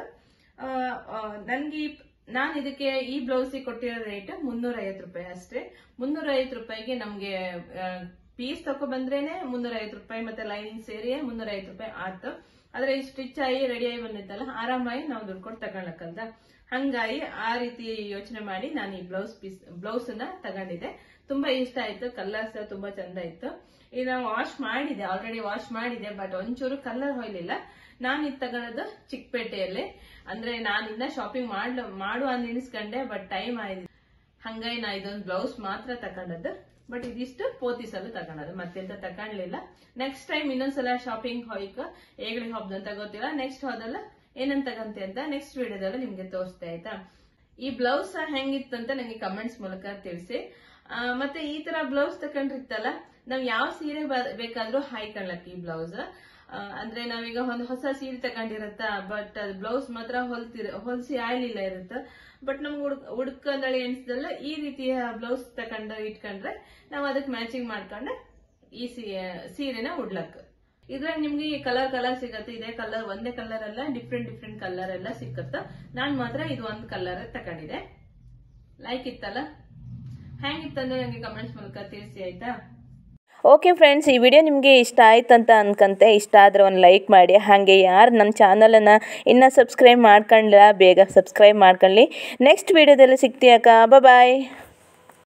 ನಾನು ಇದಕ್ಕೆ ಈ ಬ್ಲೌಸ್ ಕೊಟ್ಟಿರೋ ರೇಟ್ 350 ರೂಪಾಯಿ ಅಷ್ಟೇ. 350 ರೂಪಾಯಿಗೆ ನಮ್ಗೆ ಪೀಸ್ ತಕೊ ಬಂದ್ರೇನೆ 350 ರೂಪಾಯಿ, ಮತ್ತೆ ಲೈನಿಂಗ್ ಸೇರಿ 350 ರೂಪಾಯಿ ಆಯ್ತು. ಆದ್ರೆ ಈ ಸ್ಟಿಚ್ ಆಗಿ ರೆಡಿ ಆಗಿ ಬಂದಿತ್ತಲ್ಲ, ಆರಾಮಾಗಿ ನಾವು ದುಡ್ಡು ಕೊಟ್ಟು ತಗೊಳಕಂತ. ಹಂಗಾಗಿ ಆ ರೀತಿ ಯೋಚನೆ ಮಾಡಿ ನಾನು ಈ ಬ್ಲೌಸ್ ನ ತಗೊಂಡಿದ್ದೆ. ತುಂಬಾ ಇಷ್ಟ ಆಯ್ತು. ಕಲರ್ ಸಹ ತುಂಬಾ ಚಂದ ಇತ್ತು. ಈಗ ನಾವು ಆಲ್ರೆಡಿ ವಾಶ್ ಮಾಡಿದೆ, ಬಟ್ ಒಂಚೂರು ಕಲರ್ ಹೋಯ್ಲಿಲ್ಲ. ನಾನು ಇದು ತಗೊಳ್ಳೋದು ಚಿಕ್ಕಪೇಟೆಯಲ್ಲೇ. ಅಂದ್ರೆ ನಾನು ಇನ್ನ ಶಾಪಿಂಗ್ ಮಾಡುವ ನೆನೆಸ್ಕೊಂಡೆ, ಬಟ್ ಟೈಮ್ ಆಯ್ತು. ಹಂಗಾಗಿ ನಾ ಇದೊಂದು ಬ್ಲೌಸ್ ಮಾತ್ರ ತಗೊಂಡದ್ದು. ಬಟ್ ಇದಿಷ್ಟು ಪೋತೀಸಲ್ಲೂ ತಗೊಂಡದ್ದು, ಮತ್ತೆಂತ ತಗೊಂಡ್ಲಿಲ್ಲ. ನೆಕ್ಸ್ಟ್ ಟೈಮ್ ಇನ್ನೊಂದ್ಸಲ ಶಾಪಿಂಗ್ ಹೋಯ್ಕ ಹೇಗ್ಲಿ ಹಬ್ಬ ಅಂತ ಗೊತ್ತಿಲ್ಲ. ನೆಕ್ಸ್ಟ್ ಹೋದಲ್ಲ ಏನಂತ ತಗಂತೆ ಅಂತ ನೆಕ್ಸ್ಟ್ ವಿಡಿಯೋದಲ್ಲಿ ನಿಮ್ಗೆ ತೋರಿಸ್ತೆ ಆಯ್ತಾ. ಈ ಬ್ಲೌಸ್ ಹೆಂಗಿತ್ತು ಅಂತ ನಂಗೆ ಕಮೆಂಟ್ಸ್ ಮೂಲಕ ತಿಳಿಸಿ. ಮತ್ತೆ ಈ ತರ ಬ್ಲೌಸ್ ತಗೊಂಡಿರ್ತಲ್ಲ, ನಾವ್ ಯಾವ ಸೀರೆ ಬೇಕಾದ್ರೂ ಹಾಯ್ಕೊಳ್ಳಕ್ ಈ ಬ್ಲೌಸ್. ಅಂದ್ರೆ ನಾವೀಗ ಒಂದು ಹೊಸ ಸೀರೆ ತಗೊಂಡಿರತ್ತ, ಬಟ್ ಅದು ಬ್ಲೌಸ್ ಮಾತ್ರ ಹೊಲ್ಸಿ ಆಯ್ಲಿಲ್ಲ ಇರುತ್ತ. ಬಟ್ ನಮ್ಗೆ ಹುಡ್ಕಂದಳಿ ಎಣಿಸಿದಲ್ಲ, ಈ ರೀತಿಯ ಬ್ಲೌಸ್ ತಗೊಂಡು ಇಟ್ಕೊಂಡ್ರೆ ನಾವ್ ಅದಕ್ಕೆ ಮ್ಯಾಚಿಂಗ್ ಮಾಡ್ಕೊಂಡ್ರೆ ಈ ಸೀರೆನ ಉಡ್ಲಕ್. ಇದ್ರಾಗ ನಿಮ್ಗೆ ಈ ಕಲರ್ ಸಿಗತ್ತೆ. ಇದೇ ಕಲರ್ ಒಂದೇ ಕಲರ್ ಅಲ್ಲ, ಡಿಫ್ರೆಂಟ್ ಕಲರ್ ಎಲ್ಲ ಸಿಕ್ಕತ್ತ. ನಾನ್ ಮಾತ್ರ ಇದು ಒಂದು ಕಲರ್ ತಗೊಂಡಿದೆ. ಲೈಕ್ ಇತ್ತಲ್ಲ, ಹೆಂಗಿತ್ತಂದ್ರೆ ನಂಗೆ ಕಮೆಂಟ್ಸ್ ಮೂಲಕ ತಿಳಿಸಿ ಆಯ್ತಾ. ಓಕೆ ಫ್ರೆಂಡ್ಸ್, ಈ ವಿಡಿಯೋ ನಿಮಗೆ ಇಷ್ಟ ಆಯ್ತು ಅಂತ ಅನ್ಕಂತೆ. ಇಷ್ಟ ಆದರೆ ಒಂದು ಲೈಕ್ ಮಾಡಿ. ಹಾಗೆ ಯಾರು ನನ್ನ ಚಾನಲನ್ನು ಇನ್ನೂ ಸಬ್ಸ್ಕ್ರೈಬ್ ಮಾಡ್ಕೊಳ್ಳಿಲ್ಲ ಬೇಗ ಸಬ್ಸ್ಕ್ರೈಬ್ ಮಾಡ್ಕೊಳ್ಳಿ. ನೆಕ್ಸ್ಟ್ ವಿಡಿಯೋದಲ್ಲಿ ಸಿಗ್ತೀಯಕ್ಕ. ಬಾಯ್.